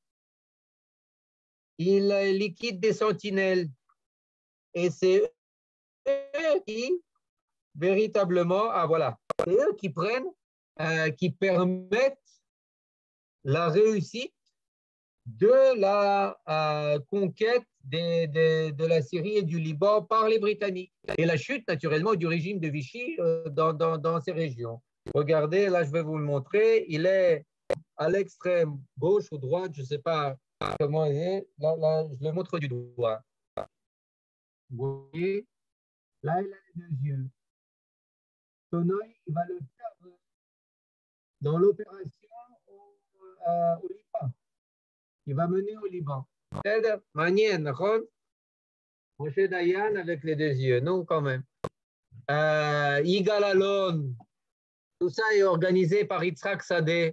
Ils liquident des sentinelles. Et c'est eux qui, véritablement, voilà, c'est eux qui prennent, qui permettent la réussite de la conquête de la Syrie et du Liban par les Britanniques et la chute naturellement du régime de Vichy dans ces régions. Regardez, là je vais vous le montrer, il est à l'extrême gauche ou droite, je ne sais pas comment il est, là je le montre du doigt. Vous voyez, là il a les deux yeux. Son œil, il va le faire dans l'opération au Liban. Il va mener au Liban. C'est manière, Moshe Dayan avec les deux yeux, non quand même. Yigal Allon, tout ça est organisé par Yitzhak Sadeh.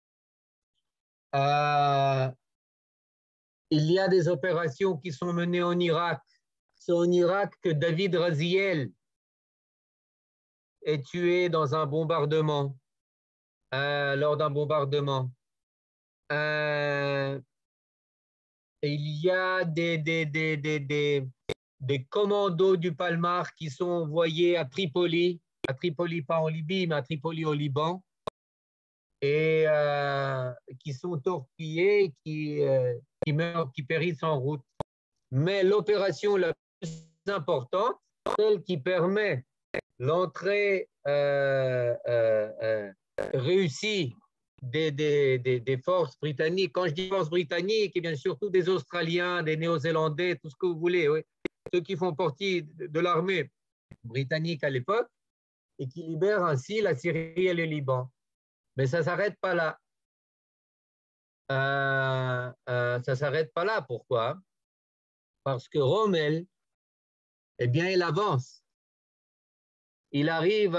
Il y a des opérations qui sont menées en Irak. C'est en Irak que David Raziel est tué dans un bombardement, lors d'un bombardement. Il y a des commandos du Palmar qui sont envoyés à Tripoli pas en Libye, mais à Tripoli au Liban. et qui sont torpillés, qui meurent, qui périssent en route. Mais l'opération la plus importante, celle qui permet l'entrée réussie des forces britanniques. Quand je dis forces britanniques, eh bien surtout des Australiens, des Néo-Zélandais, tout ce que vous voulez, oui. Ceux qui font partie de l'armée britannique à l'époque et qui libèrent ainsi la Syrie et le Liban. Mais ça ne s'arrête pas là. Ça ne s'arrête pas là. Pourquoi? Parce que Rommel, eh bien, il avance. Il arrive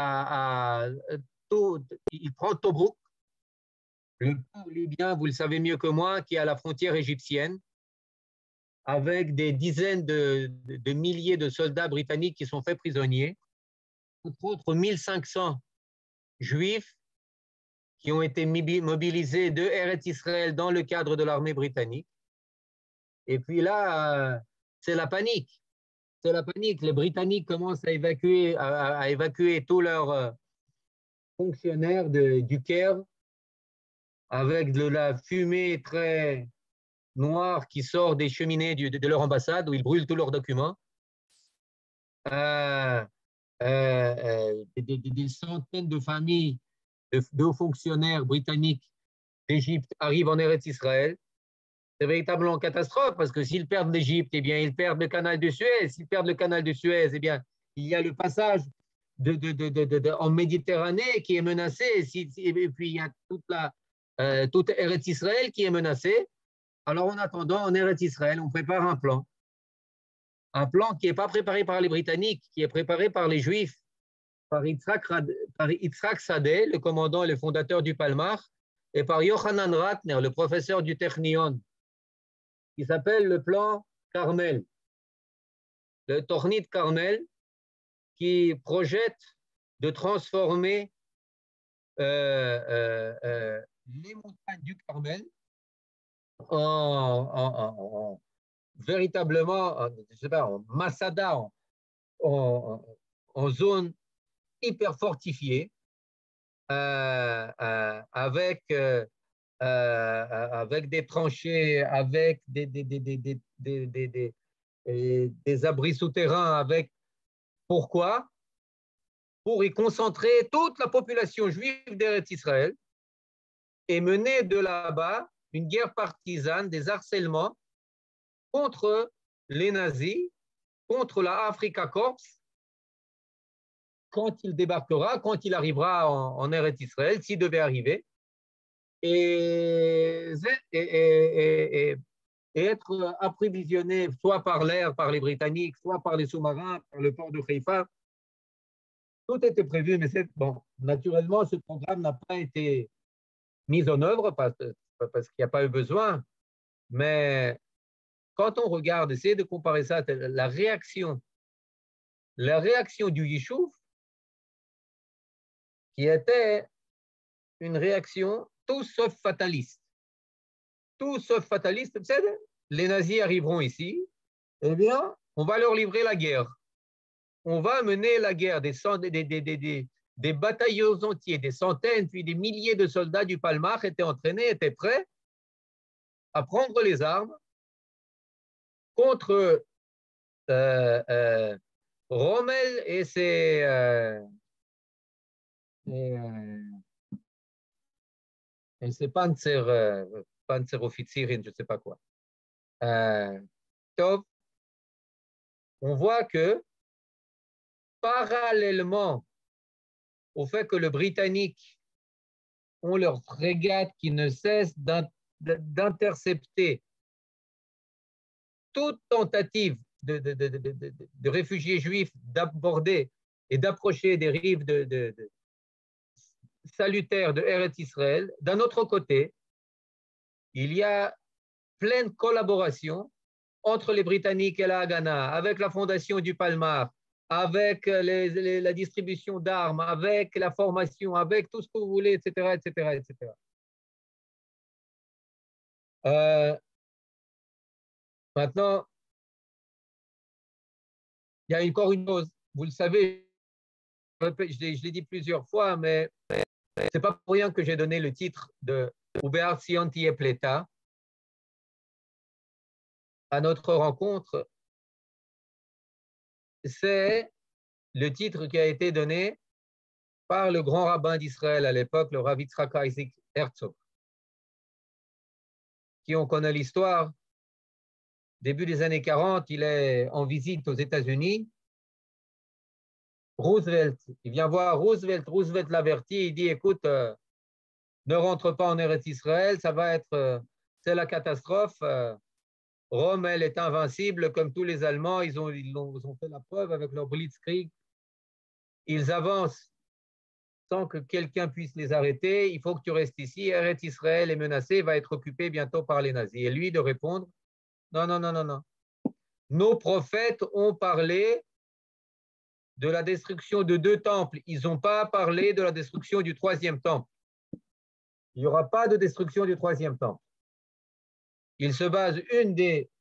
il prend Tobrouk, le port libyen, vous le savez mieux que moi, qui est à la frontière égyptienne, avec des dizaines de milliers de soldats britanniques qui sont faits prisonniers, entre autres 1500 juifs qui ont été mobilisés de Eretz Israël dans le cadre de l'armée britannique. Et puis là, c'est la panique. C'est la panique. Les Britanniques commencent à évacuer tous leurs fonctionnaires du Caire avec de la fumée très noire qui sort des cheminées de leur ambassade où ils brûlent tous leurs documents. Des centaines de familles de hauts fonctionnaires britanniques d'Égypte arrivent en Eretz Israël. C'est véritablement une catastrophe parce que s'ils perdent l'Égypte, eh bien, ils perdent le canal de Suez. S'ils perdent le canal de Suez, eh bien, il y a le passage en Méditerranée qui est menacé. Et puis, il y a toute Eretz Israël qui est menacée. Alors, en attendant, en Eretz Israël, on prépare un plan. Un plan qui n'est pas préparé par les Britanniques, qui est préparé par les Juifs, par Yitzhak Sadeh, le commandant et le fondateur du Palmach, et par Yochanan Ratner, le professeur du Technion, qui s'appelle le plan Carmel, le Tornit Carmel, qui projette de transformer les montagnes du Carmel véritablement, je sais pas, en Masada, en zone hyper fortifiée, avec des tranchées, avec des abris souterrains, avec pourquoi? Pour y concentrer toute la population juive d'Eretz Israël et mener de là-bas une guerre partisane, des harcèlements contre les nazis, contre la Afrika Korps, quand il débarquera, quand il arrivera en Eretz Israël, s'il devait arriver, et être approvisionné soit par l'air, par les Britanniques, soit par les sous-marins, par le port de Haïfa. Tout était prévu, mais bon, naturellement, ce programme n'a pas été mis en œuvre parce qu'il n'y a pas eu besoin. Mais quand on regarde, essayez de comparer ça, la réaction du Yishuv, qui était une réaction tout sauf fataliste. Tout sauf fataliste, les nazis arriveront ici, eh bien, on va leur livrer la guerre. On va mener la guerre, des bataillons entiers, des centaines, puis des milliers de soldats du Palmach étaient entraînés, étaient prêts à prendre les armes contre Rommel et ses Panzer-Offizieren, je ne sais pas quoi. Top. On voit que parallèlement au fait que les Britanniques ont leurs frégates qui ne cessent d'intercepter toute tentative de réfugiés juifs d'aborder et d'approcher des rives salutaires de Eretz Israël. D'un autre côté, il y a pleine collaboration entre les Britanniques et la Haganah, avec la fondation du Palmar, avec la distribution d'armes, avec la formation, avec tout ce que vous voulez, etc., etc., etc. Maintenant, il y a encore une chose. Vous le savez, je l'ai dit plusieurs fois, mais C'est pas pour rien que j'ai donné le titre de Ubear Sion Tie Pleta à notre rencontre. C'est le titre qui a été donné par le grand rabbin d'Israël à l'époque, le Rav Yitzhak Isaac Herzog, qui on connaît l'histoire. Début des années 40, il est en visite aux États-Unis. Roosevelt, il vient voir Roosevelt. Roosevelt l'avertit, il dit, écoute, ne rentre pas en Eretz Israël, ça va être, c'est la catastrophe. Rome, elle est invincible, comme tous les Allemands, ils ont fait la preuve avec leur Blitzkrieg. Ils avancent sans que quelqu'un puisse les arrêter. Il faut que tu restes ici. Eretz Israël est menacé, va être occupé bientôt par les nazis. Et lui de répondre, non, non, non, non, non. Nos prophètes ont parlé de la destruction de 2 temples. Ils n'ont pas parlé de la destruction du 3e temple. Il n'y aura pas de destruction du 3e temple. Il se base, une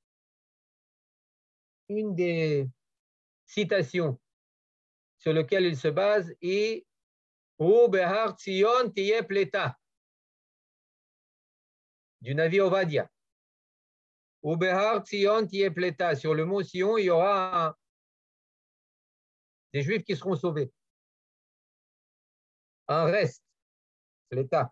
des citations sur lesquelles il se base est Ou Behar Tzion Tiye Pleta du Navi Ovadia. Ou Behar Tzion Tiye Pleta, sur le mont Sion, il y aura des Juifs qui seront sauvés. Un reste, Pleta.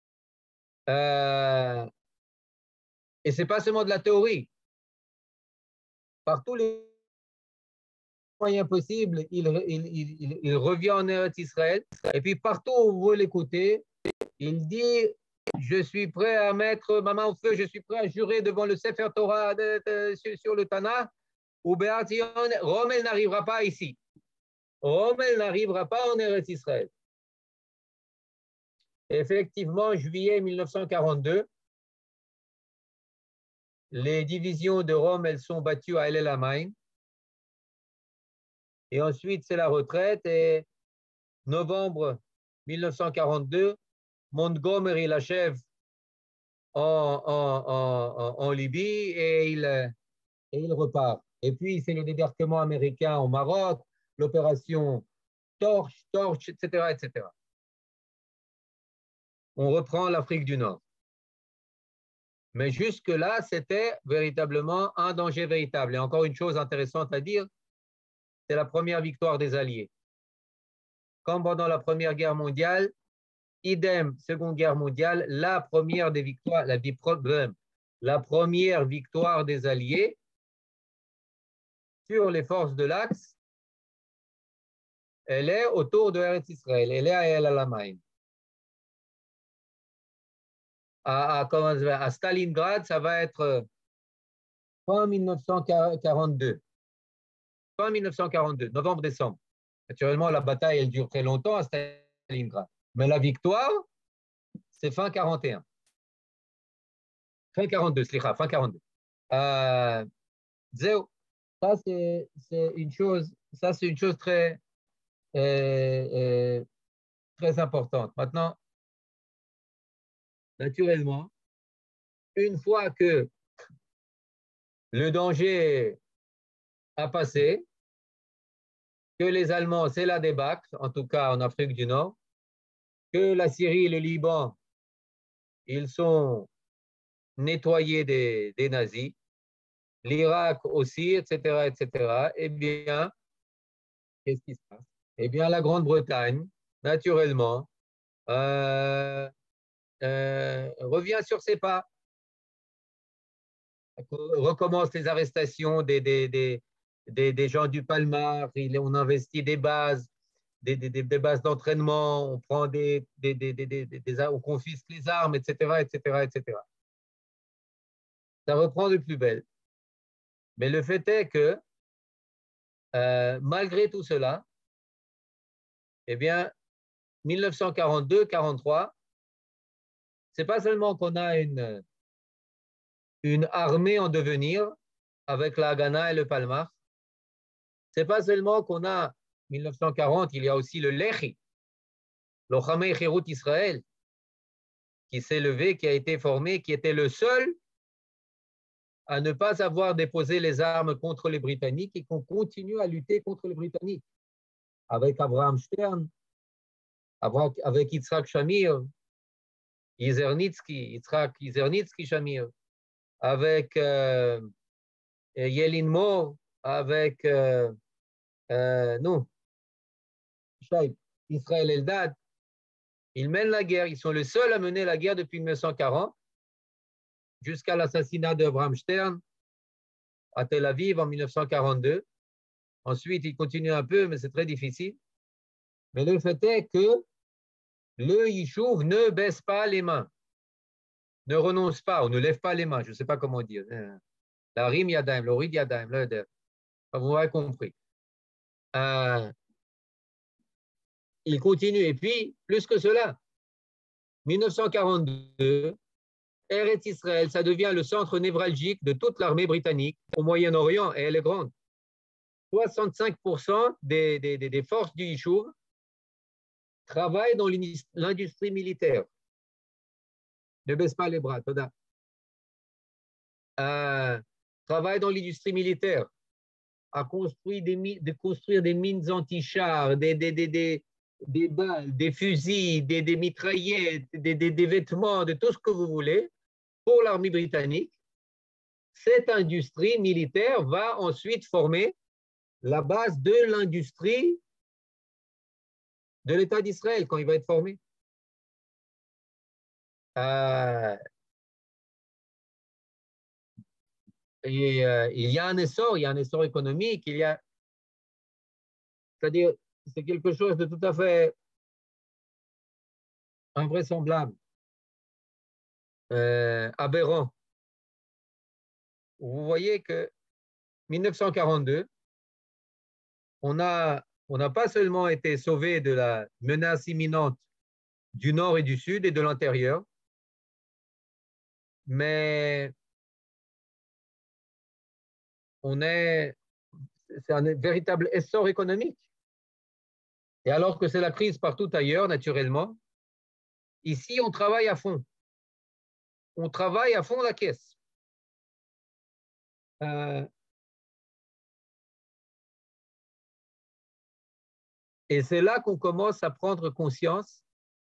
Et ce n'est pas seulement de la théorie. Par tous les moyens possibles, il revient en Eretz Israël. Et puis partout où vous l'écoutez, il dit, je suis prêt à mettre ma main au feu, je suis prêt à jurer devant le Sefer Torah sur le Tana, ou Rome, elle n'arrivera pas ici. Rome, elle n'arrivera pas en Eretz Israël. Effectivement, juillet 1942, les divisions de Rome, elles sont battues à El Alamein. Et ensuite, c'est la retraite. Et novembre 1942, Montgomery l'achève en Libye et il repart. Et puis, c'est le débarquement américain au Maroc, l'opération Torch, etc., etc. On reprend l'Afrique du Nord. Mais jusque-là, c'était véritablement un danger véritable. Et encore une chose intéressante à dire, c'est la première victoire des Alliés. Comme pendant la Première Guerre mondiale, idem, Seconde Guerre mondiale, la première des victoires, la première victoire des Alliés sur les forces de l'Axe, elle est autour de Eretz Israël, elle est à El Alamein. À Stalingrad, ça va être fin 1942. Fin 1942, novembre-décembre. Naturellement, la bataille, elle dure très longtemps à Stalingrad. Mais la victoire, c'est fin 41. Fin 42, slicha, fin 42. Ça, c'est une chose très, très importante. Maintenant, naturellement, une fois que le danger a passé, que les Allemands, c'est la débâcle, en tout cas en Afrique du Nord, que la Syrie et le Liban, ils sont nettoyés des nazis, l'Irak aussi, etc., etc., eh bien, qu'est-ce qui se passe? Eh bien, la Grande-Bretagne, naturellement, revient sur ses pas, recommence les arrestations des gens du Palmar, on investit des bases, des bases d'entraînement, on prend on confisque les armes, etc., etc., etc. Ça reprend de plus belle. Mais le fait est que, malgré tout cela, eh bien, 1942-43, c'est pas seulement qu'on a une armée en devenir avec la Haganah et le Palmar, c'est pas seulement qu'on a 1940, il y a aussi le Lehi, Lochamei Chirut Israël, qui s'est levé, qui a été formé, qui était le seul à ne pas avoir déposé les armes contre les Britanniques et qu'on continue à lutter contre les Britanniques. Avec Abraham Stern, avec Yitzhak Shamir, Yitzhak Yizernitsky Shamir, avec Yelin Mor, avec Israël Eldad. Ils mènent la guerre. Ils sont les seuls à mener la guerre depuis 1940 jusqu'à l'assassinat d'Abraham Stern à Tel Aviv en 1942. Ensuite, ils continuent un peu, mais c'est très difficile. Mais le fait est que le Yishuv ne baisse pas les mains, ne renonce pas ou ne lève pas les mains. Je ne sais pas comment dire. La Rim Yadayim, le Rid Yadayim, vous avez compris. Il continue. Et puis, plus que cela, 1942, Eretz Israël, ça devient le centre névralgique de toute l'armée britannique au Moyen-Orient, et elle est grande. 65% des forces du Yishuv travaillent dans l'industrie militaire. Ne baisse pas les bras, Toda. Travaillent dans l'industrie militaire, à construire des mines anti-chars, des balles, des fusils, des mitraillettes, des vêtements, de tout ce que vous voulez pour l'armée britannique. Cette industrie militaire va ensuite former la base de l'industrie de l'État d'Israël quand il va être formé. Il y a un essor économique, c'est-à-dire, c'est quelque chose de tout à fait invraisemblable, aberrant. Vous voyez que 1942, on n'a pas seulement été sauvé de la menace imminente du nord et du sud et de l'intérieur, mais c'est un véritable essor économique. Et alors que c'est la crise partout ailleurs, naturellement, ici, on travaille à fond. On travaille à fond la caisse. Et c'est là qu'on commence à prendre conscience,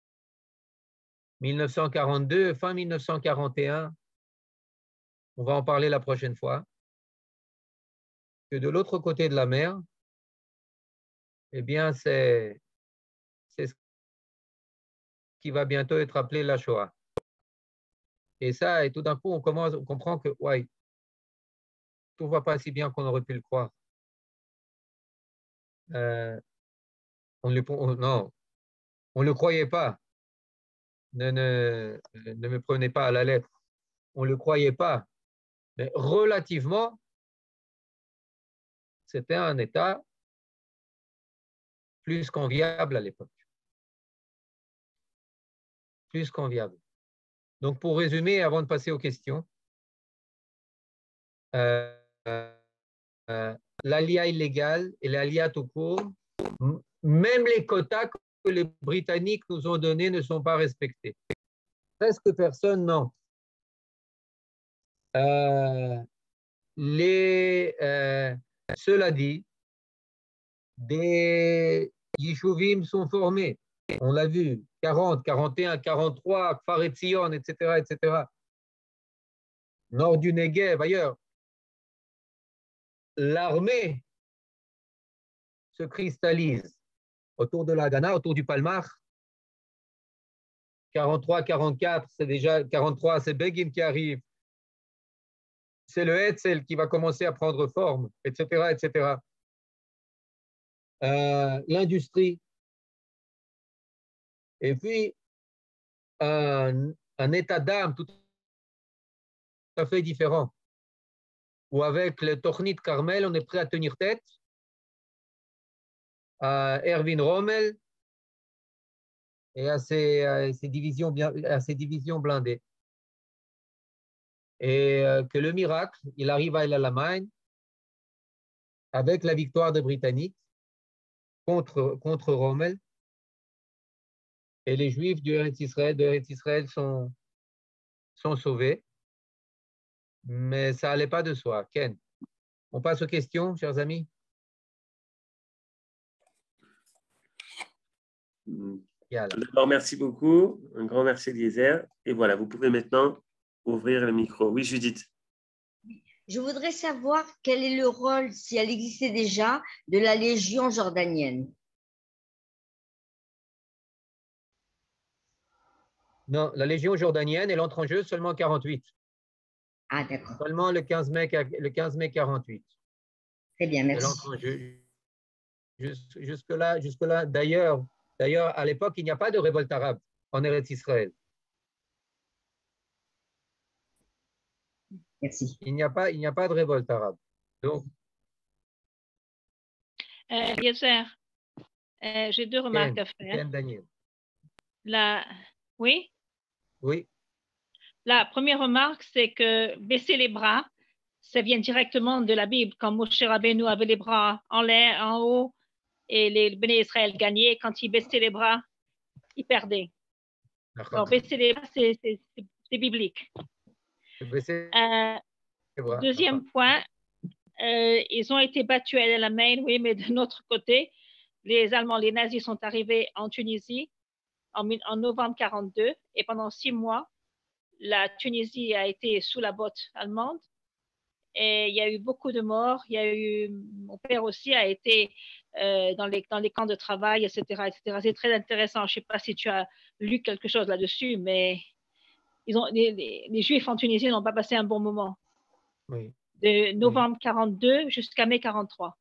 1942, fin 1941, on va en parler la prochaine fois, que de l'autre côté de la mer, eh bien, c'est ce qui va bientôt être appelé la Shoah. Et ça, et tout d'un coup, on comprend que, ouais, tout ne va pas si bien qu'on aurait pu le croire. Non, on ne le croyait pas. Ne me prenez pas à la lettre. On ne le croyait pas. Mais relativement, c'était un État plus qu'enviable à l'époque. Plus qu'enviable. Donc, pour résumer, avant de passer aux questions, l'alia illégale et l'alia tout court, même les quotas que les Britanniques nous ont donnés ne sont pas respectés. Presque personne, non. Cela dit, des yishuvim sont formés. On l'a vu, 40, 41, 43, Kfar Etzion, etc., etc. Nord du Negev, ailleurs. L'armée se cristallise autour de la Ghana, autour du Palmar. 43, 44, c'est déjà 43, c'est Begin qui arrive. C'est le Hetzel qui va commencer à prendre forme, etc., etc. L'industrie. Et puis, un état d'âme tout à fait différent, où avec le Tornit Carmel, on est prêt à tenir tête à Erwin Rommel et à ses divisions blindées. Et que le miracle, il arrive à El Alamein avec la victoire des Britanniques contre Rommel. Et les Juifs de Eretz Israël sont sauvés. Mais ça n'allait pas de soi. Ken, on passe aux questions, chers amis. Il D'abord, merci beaucoup. Un grand merci, Eliezer. Et voilà, vous pouvez maintenant ouvrir le micro. Oui, Judith. Je voudrais savoir quel est le rôle, si elle existait déjà, de la Légion jordanienne. Non, la Légion jordanienne, elle entre en jeu seulement en 48. Ah, d'accord. Seulement le 15 mai 48. Très bien, merci. Elle entre en jeu. Jusque-là, d'ailleurs, à l'époque, il n'y a pas de révolte arabe en Eretz Israël. Merci. Il n'y a pas de révolte arabe. Donc, Eliezer, j'ai deux remarques à faire. Daniel. Oui? Oui. La première remarque, c'est que baisser les bras, ça vient directement de la Bible. Quand Moshe Rabbeinu avait les bras en l'air, en haut, et les Béné Israël gagnaient, quand ils baissaient les bras, ils perdaient. Alors, baisser les bras, c'est biblique. Deuxième point, ils ont été battus à El Alamein, oui, mais de notre côté, les Allemands, les nazis sont arrivés en Tunisie en novembre 1942 et pendant 6 mois, la Tunisie a été sous la botte allemande et il y a eu beaucoup de morts. Il y a eu, mon père aussi a été dans les camps de travail, etc. C'est très intéressant. Je ne sais pas si tu as lu quelque chose là-dessus, mais les Juifs en Tunisie n'ont pas passé un bon moment. Oui. De novembre 1942 jusqu'à mai 1943.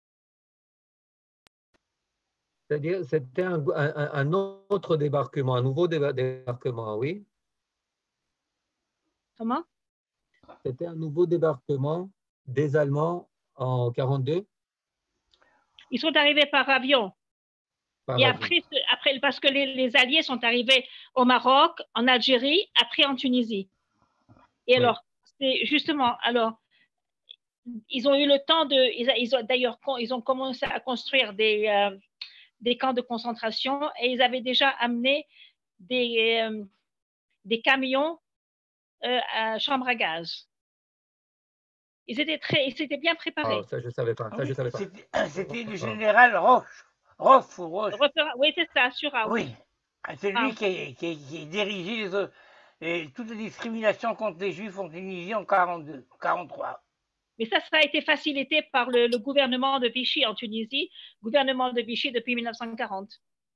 C'est-à-dire, c'était un autre débarquement, un nouveau débarquement, oui. Comment? C'était un nouveau débarquement des Allemands en 1942. Ils sont arrivés par avion. Après, parce que les Alliés sont arrivés au Maroc, en Algérie, après en Tunisie. Et alors, c'est justement, alors, ils ont eu le temps ils ont commencé à construire des camps de concentration et ils avaient déjà amené des camions à chambre à gaz. Ils étaient bien préparés. Oh, ça, je ne savais pas. C'était du général Roche. Oui, c'est ça, Sura. Oui, c'est lui qui dirigeait toutes les discriminations contre les Juifs en Tunisie en 1943. Mais ça a été facilité par le gouvernement de Vichy en Tunisie, gouvernement de Vichy depuis 1940.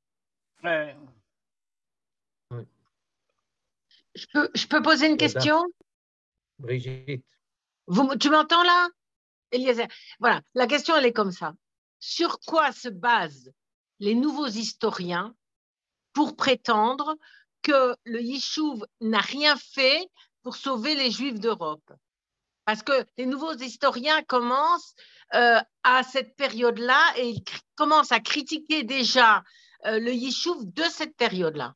Je peux poser une question? Brigitte. Tu m'entends là, Eliezer? Voilà, la question, elle est comme ça. Sur quoi se basent les nouveaux historiens pour prétendre que le Yishuv n'a rien fait pour sauver les Juifs d'Europe? Parce que les nouveaux historiens commencent à cette période-là et ils commencent à critiquer déjà le Yishuv de cette période-là.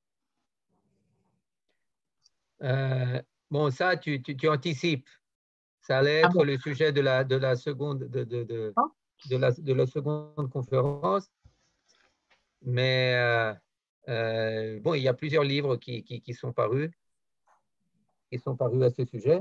Bon, ça, tu anticipes. Ça allait être le sujet de la seconde conférence. Mais bon, il y a plusieurs livres qui sont parus à ce sujet.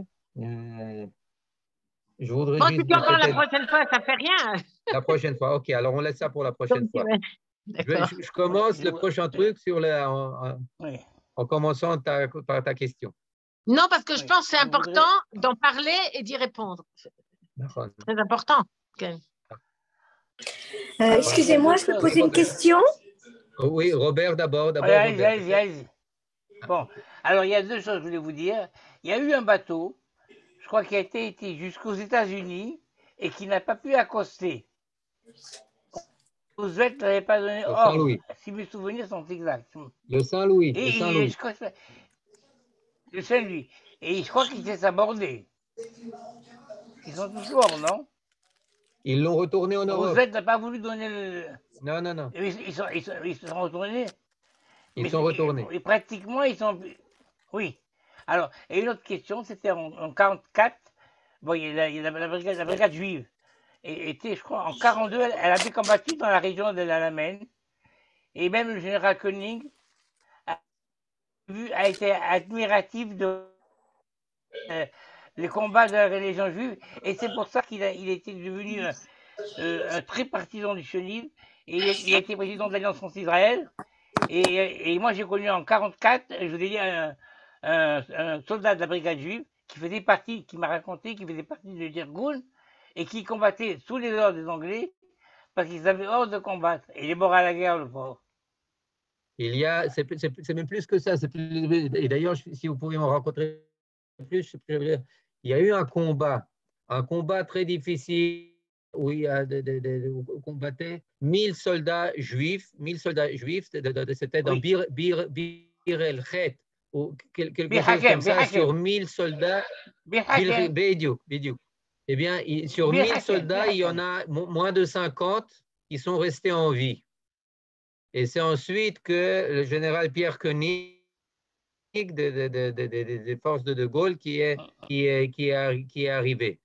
Je voudrais juste si tu en parles la prochaine fois, ça ne fait rien. La prochaine fois, ok. Alors, on laisse ça pour la prochaine fois. Je commence le prochain truc en commençant par ta question. Non, parce que je pense que c'est important d'en parler et d'y répondre. Très important. Okay. Excusez-moi, je peux poser une question? Oui, Robert d'abord. Allez. Bon, alors il y a deux choses que je voulais vous dire. Il y a eu un bateau, je crois, qui a été jusqu'aux États-Unis et qui n'a pas pu accoster. Roosevelt n'avait pas donné ordre, si mes souvenirs sont exacts. Le Saint-Louis. Le Saint-Louis. Et je crois qu'il s'est abordé. Ils sont tous morts, non? Ils l'ont retourné en Europe. Roosevelt n'a pas voulu donner le... Non. Ils sont retournés. Ils sont retournés. Et pratiquement, ils sont... Oui. Alors, et une autre question, c'était en 1944. Bon, il y a la brigade juive. Et était, je crois, en 1942, elle avait combattu dans la région de l'Alamein. Et même le général Koenig a été admiratif de les combats de la religion juive. Et c'est pour ça qu'il était devenu un très partisan du sionisme. Et il a été président de l'Alliance France-Israël. Et moi, j'ai connu en 44, je vous ai dit, un soldat de la brigade juive qui m'a raconté, qui faisait partie de l'Irgun et qui combattait sous les ordres des Anglais parce qu'ils avaient hors de combattre. Et il est mort à la guerre, le pauvre. C'est même plus que ça. Et d'ailleurs, si vous pouvez m'en raconter plus, il y a eu un combat très difficile où on combattait 1000 soldats juifs, c'était dans Bir el Khet, ou quelque chose comme ça, sur 1000 soldats. Bediou. Eh bien, sur 1000 soldats, il y en a moins de 50 qui sont restés en vie. Et c'est ensuite que le général Pierre Koenig des forces de Gaulle qui est arrivé,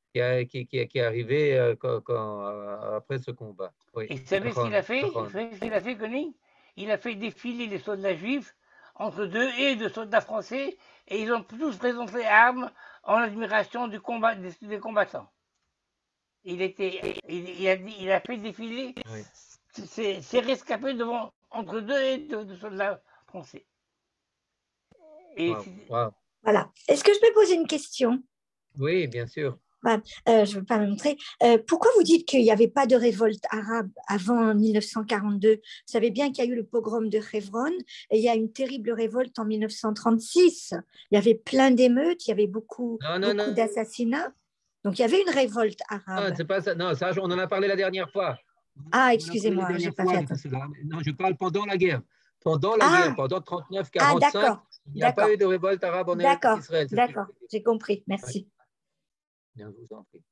après ce combat. Oui. Et vous savez ce qu'il a fait? Vous savez ce qu'il a fait, Koenig? Il a fait défiler les soldats juifs entre deux haies de soldats français et ils ont tous présenté armes en admiration du combat des combattants. Il a fait défiler ses rescapés devant entre deux haies de soldats français. Et Voilà. Est-ce que je peux poser une question? Oui, bien sûr. Je ne veux pas me montrer. Pourquoi vous dites qu'il n'y avait pas de révolte arabe avant 1942? Vous savez bien qu'il y a eu le pogrom de Hebron et il y a une terrible révolte en 1936. Il y avait plein d'émeutes, il y avait beaucoup d'assassinats. Donc, il y avait une révolte arabe. Non, c'est pas ça. Non, ça, on en a parlé la dernière fois. Ah, excusez-moi, je n'ai pas fait attention. Non, je parle pendant la guerre. Pendant la guerre, pendant 39-45, il n'y a pas eu de révolte arabe en Israël. D'accord, j'ai compris. Merci. Bien, je vous en prie.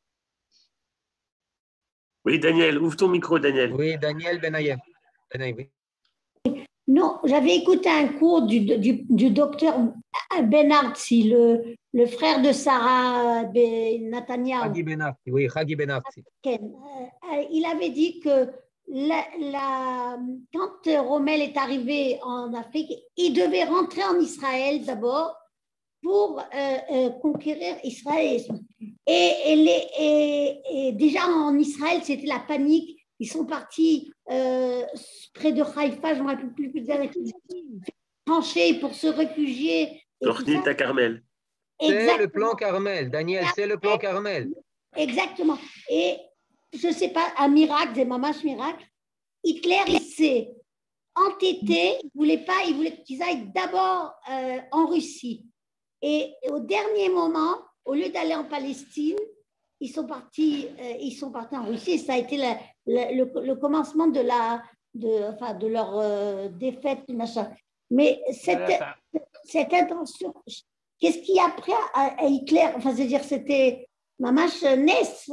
Oui, Daniel, ouvre ton micro, Daniel. Oui, Daniel Benayem. Oui. Non, j'avais écouté un cours du docteur Benartsi, le frère de Sarah Netanyahu. Hagi Benartsi, oui, Hagi Benartsi. Il avait dit que quand Rommel est arrivé en Afrique, il devait rentrer en Israël d'abord pour conquérir Israël. Et déjà en Israël, c'était la panique. Ils sont partis près de Haïfa, je ne me rappelle plus, tranchés pour se réfugier. Tornit à Carmel. C'est le plan Carmel, Daniel, c'est le plan Carmel. Exactement. Et je ne sais pas, un miracle, des mamaches miracle, Hitler, il s'est entêté, il voulait qu'ils aillent d'abord en Russie. Et au dernier moment, au lieu d'aller en Palestine, ils sont partis en Russie et ça a été le commencement de leur défaite, machin. Mais cette intention, qu'est-ce qu'il y a après à Hitler? Enfin, c'est-à-dire, c'était Mamash Ness,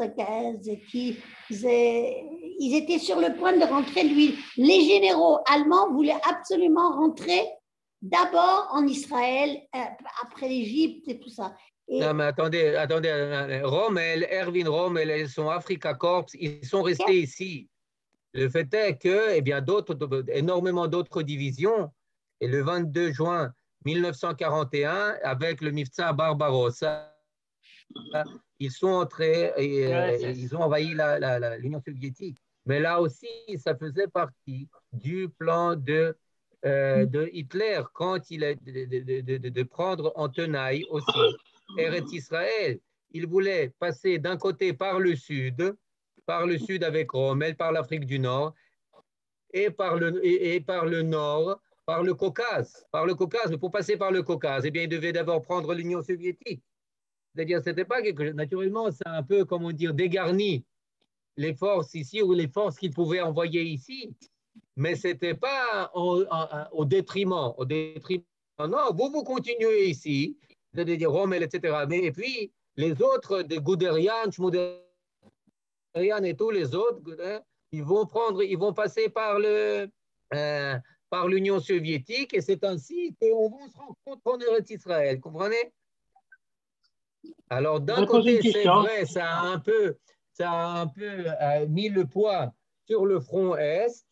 ils étaient sur le point de rentrer, lui. Les généraux allemands voulaient absolument rentrer d'abord en Israël, après l'Égypte et tout ça. Non, mais attendez, Erwin Rommel et son Africa Corps, ils sont restés ici. Le fait est que, énormément d'autres divisions, et le 22 juin 1941, avec le Mifta Barbarossa, ils sont entrés et ils ont envahi l'Union soviétique. Mais là aussi, ça faisait partie du plan de Hitler quand il a de prendre en tenaille aussi Eretz Israël. Il voulait passer d'un côté par le sud avec Rommel, par l'Afrique du Nord, et par le nord, par le Caucase. Mais pour passer par le Caucase, eh bien, il devait d'abord prendre l'Union soviétique. C'est-à-dire, c'était pas quelque chose. Naturellement, c'est un peu, comment dire, dégarni les forces ici ou les forces qu'il pouvait envoyer ici. Mais ce n'était pas au détriment. Non, vous continuez ici, c'est-à-dire Rommel, etc. Mais, et puis, les autres, des Guderian, Shmuderian et tous les autres, hein, ils vont passer par l'Union soviétique et c'est ainsi qu'on va se rencontrer en Eretz Israël. Comprenez? Alors, d'un côté, c'est vrai, ça a un peu mis le poids sur le front Est,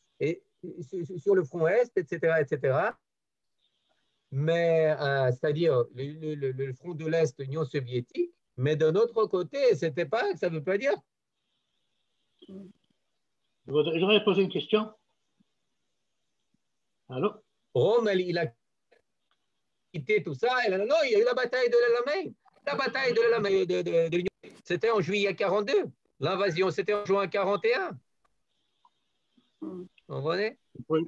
etc. Mais, c'est-à-dire le front de l'Est, l'Union soviétique, mais d'un autre côté, ça ne veut pas dire. Je voudrais poser une question. Allô? Rome, il a quitté tout ça. Et non, il y a eu la bataille de l'Alamein. La bataille de l'Alamein, de l'Union, c'était en juillet 42. L'invasion, c'était en juin 41. Vous comprenez? Oui.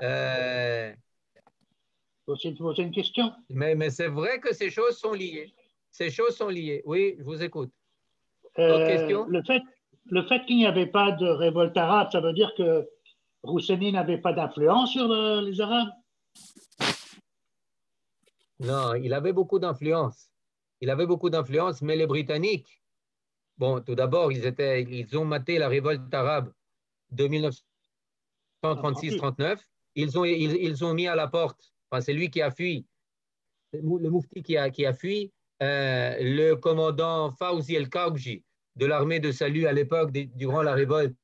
Poser une question? Mais c'est vrai que ces choses sont liées. Ces choses sont liées. Oui, je vous écoute. D'autres questions? Le fait qu'il n'y avait pas de révolte arabe, ça veut dire que Rousseni n'avait pas d'influence sur les Arabes? Non, il avait beaucoup d'influence. Il avait beaucoup d'influence, mais les Britanniques, bon, tout d'abord, ils ont maté la révolte arabe de 1936-39. Ils ont mis à la porte, enfin, c'est lui qui a fui, le Moufti qui a fui, le commandant Fawzi El-Kaouji de l'armée de salut à l'époque, durant la révolte.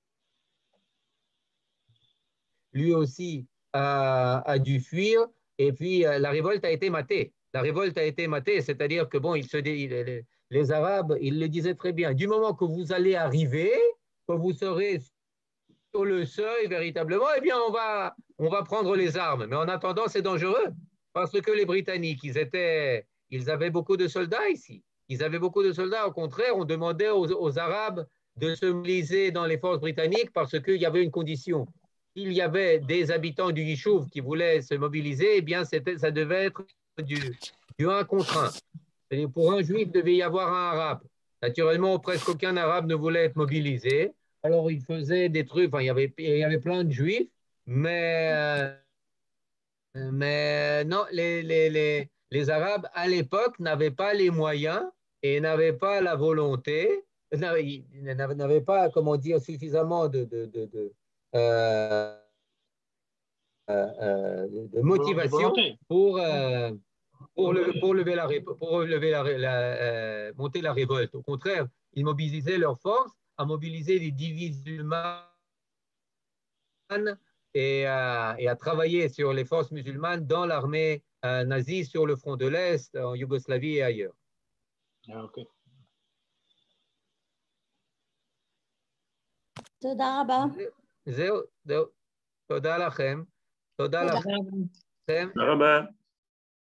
Lui aussi a dû fuir, et puis la révolte a été matée. La révolte a été matée, c'est-à-dire que, bon, les Arabes, ils le disaient très bien, du moment que vous allez arriver, que vous serez sur le seuil véritablement, eh bien, on va prendre les armes. Mais en attendant, c'est dangereux, parce que les Britanniques, ils avaient beaucoup de soldats ici. Ils avaient beaucoup de soldats. Au contraire, on demandait aux Arabes de se mobiliser dans les forces britanniques parce qu'il y avait une condition. S'il y avait des habitants du Yishuv qui voulaient se mobiliser, eh bien, ça devait être du 1 contre 1. C'est-à-dire, pour un juif, il devait y avoir un arabe. Naturellement, presque aucun arabe ne voulait être mobilisé. Alors, il faisait des trucs, enfin, il y avait plein de juifs, mais non, les Arabes, à l'époque, n'avaient pas les moyens et n'avaient pas la volonté, n'avaient pas, comment dire, suffisamment euh, de motivation pour monter la révolte. Au contraire, ils mobilisaient leurs forces à mobiliser les divisions musulmanes et à travailler sur les forces musulmanes dans l'armée nazie sur le front de l'Est, en Yougoslavie et ailleurs. Ah, ok. תודה רבה. זהו. תודה לכם. תודה לכם. תודה רבה.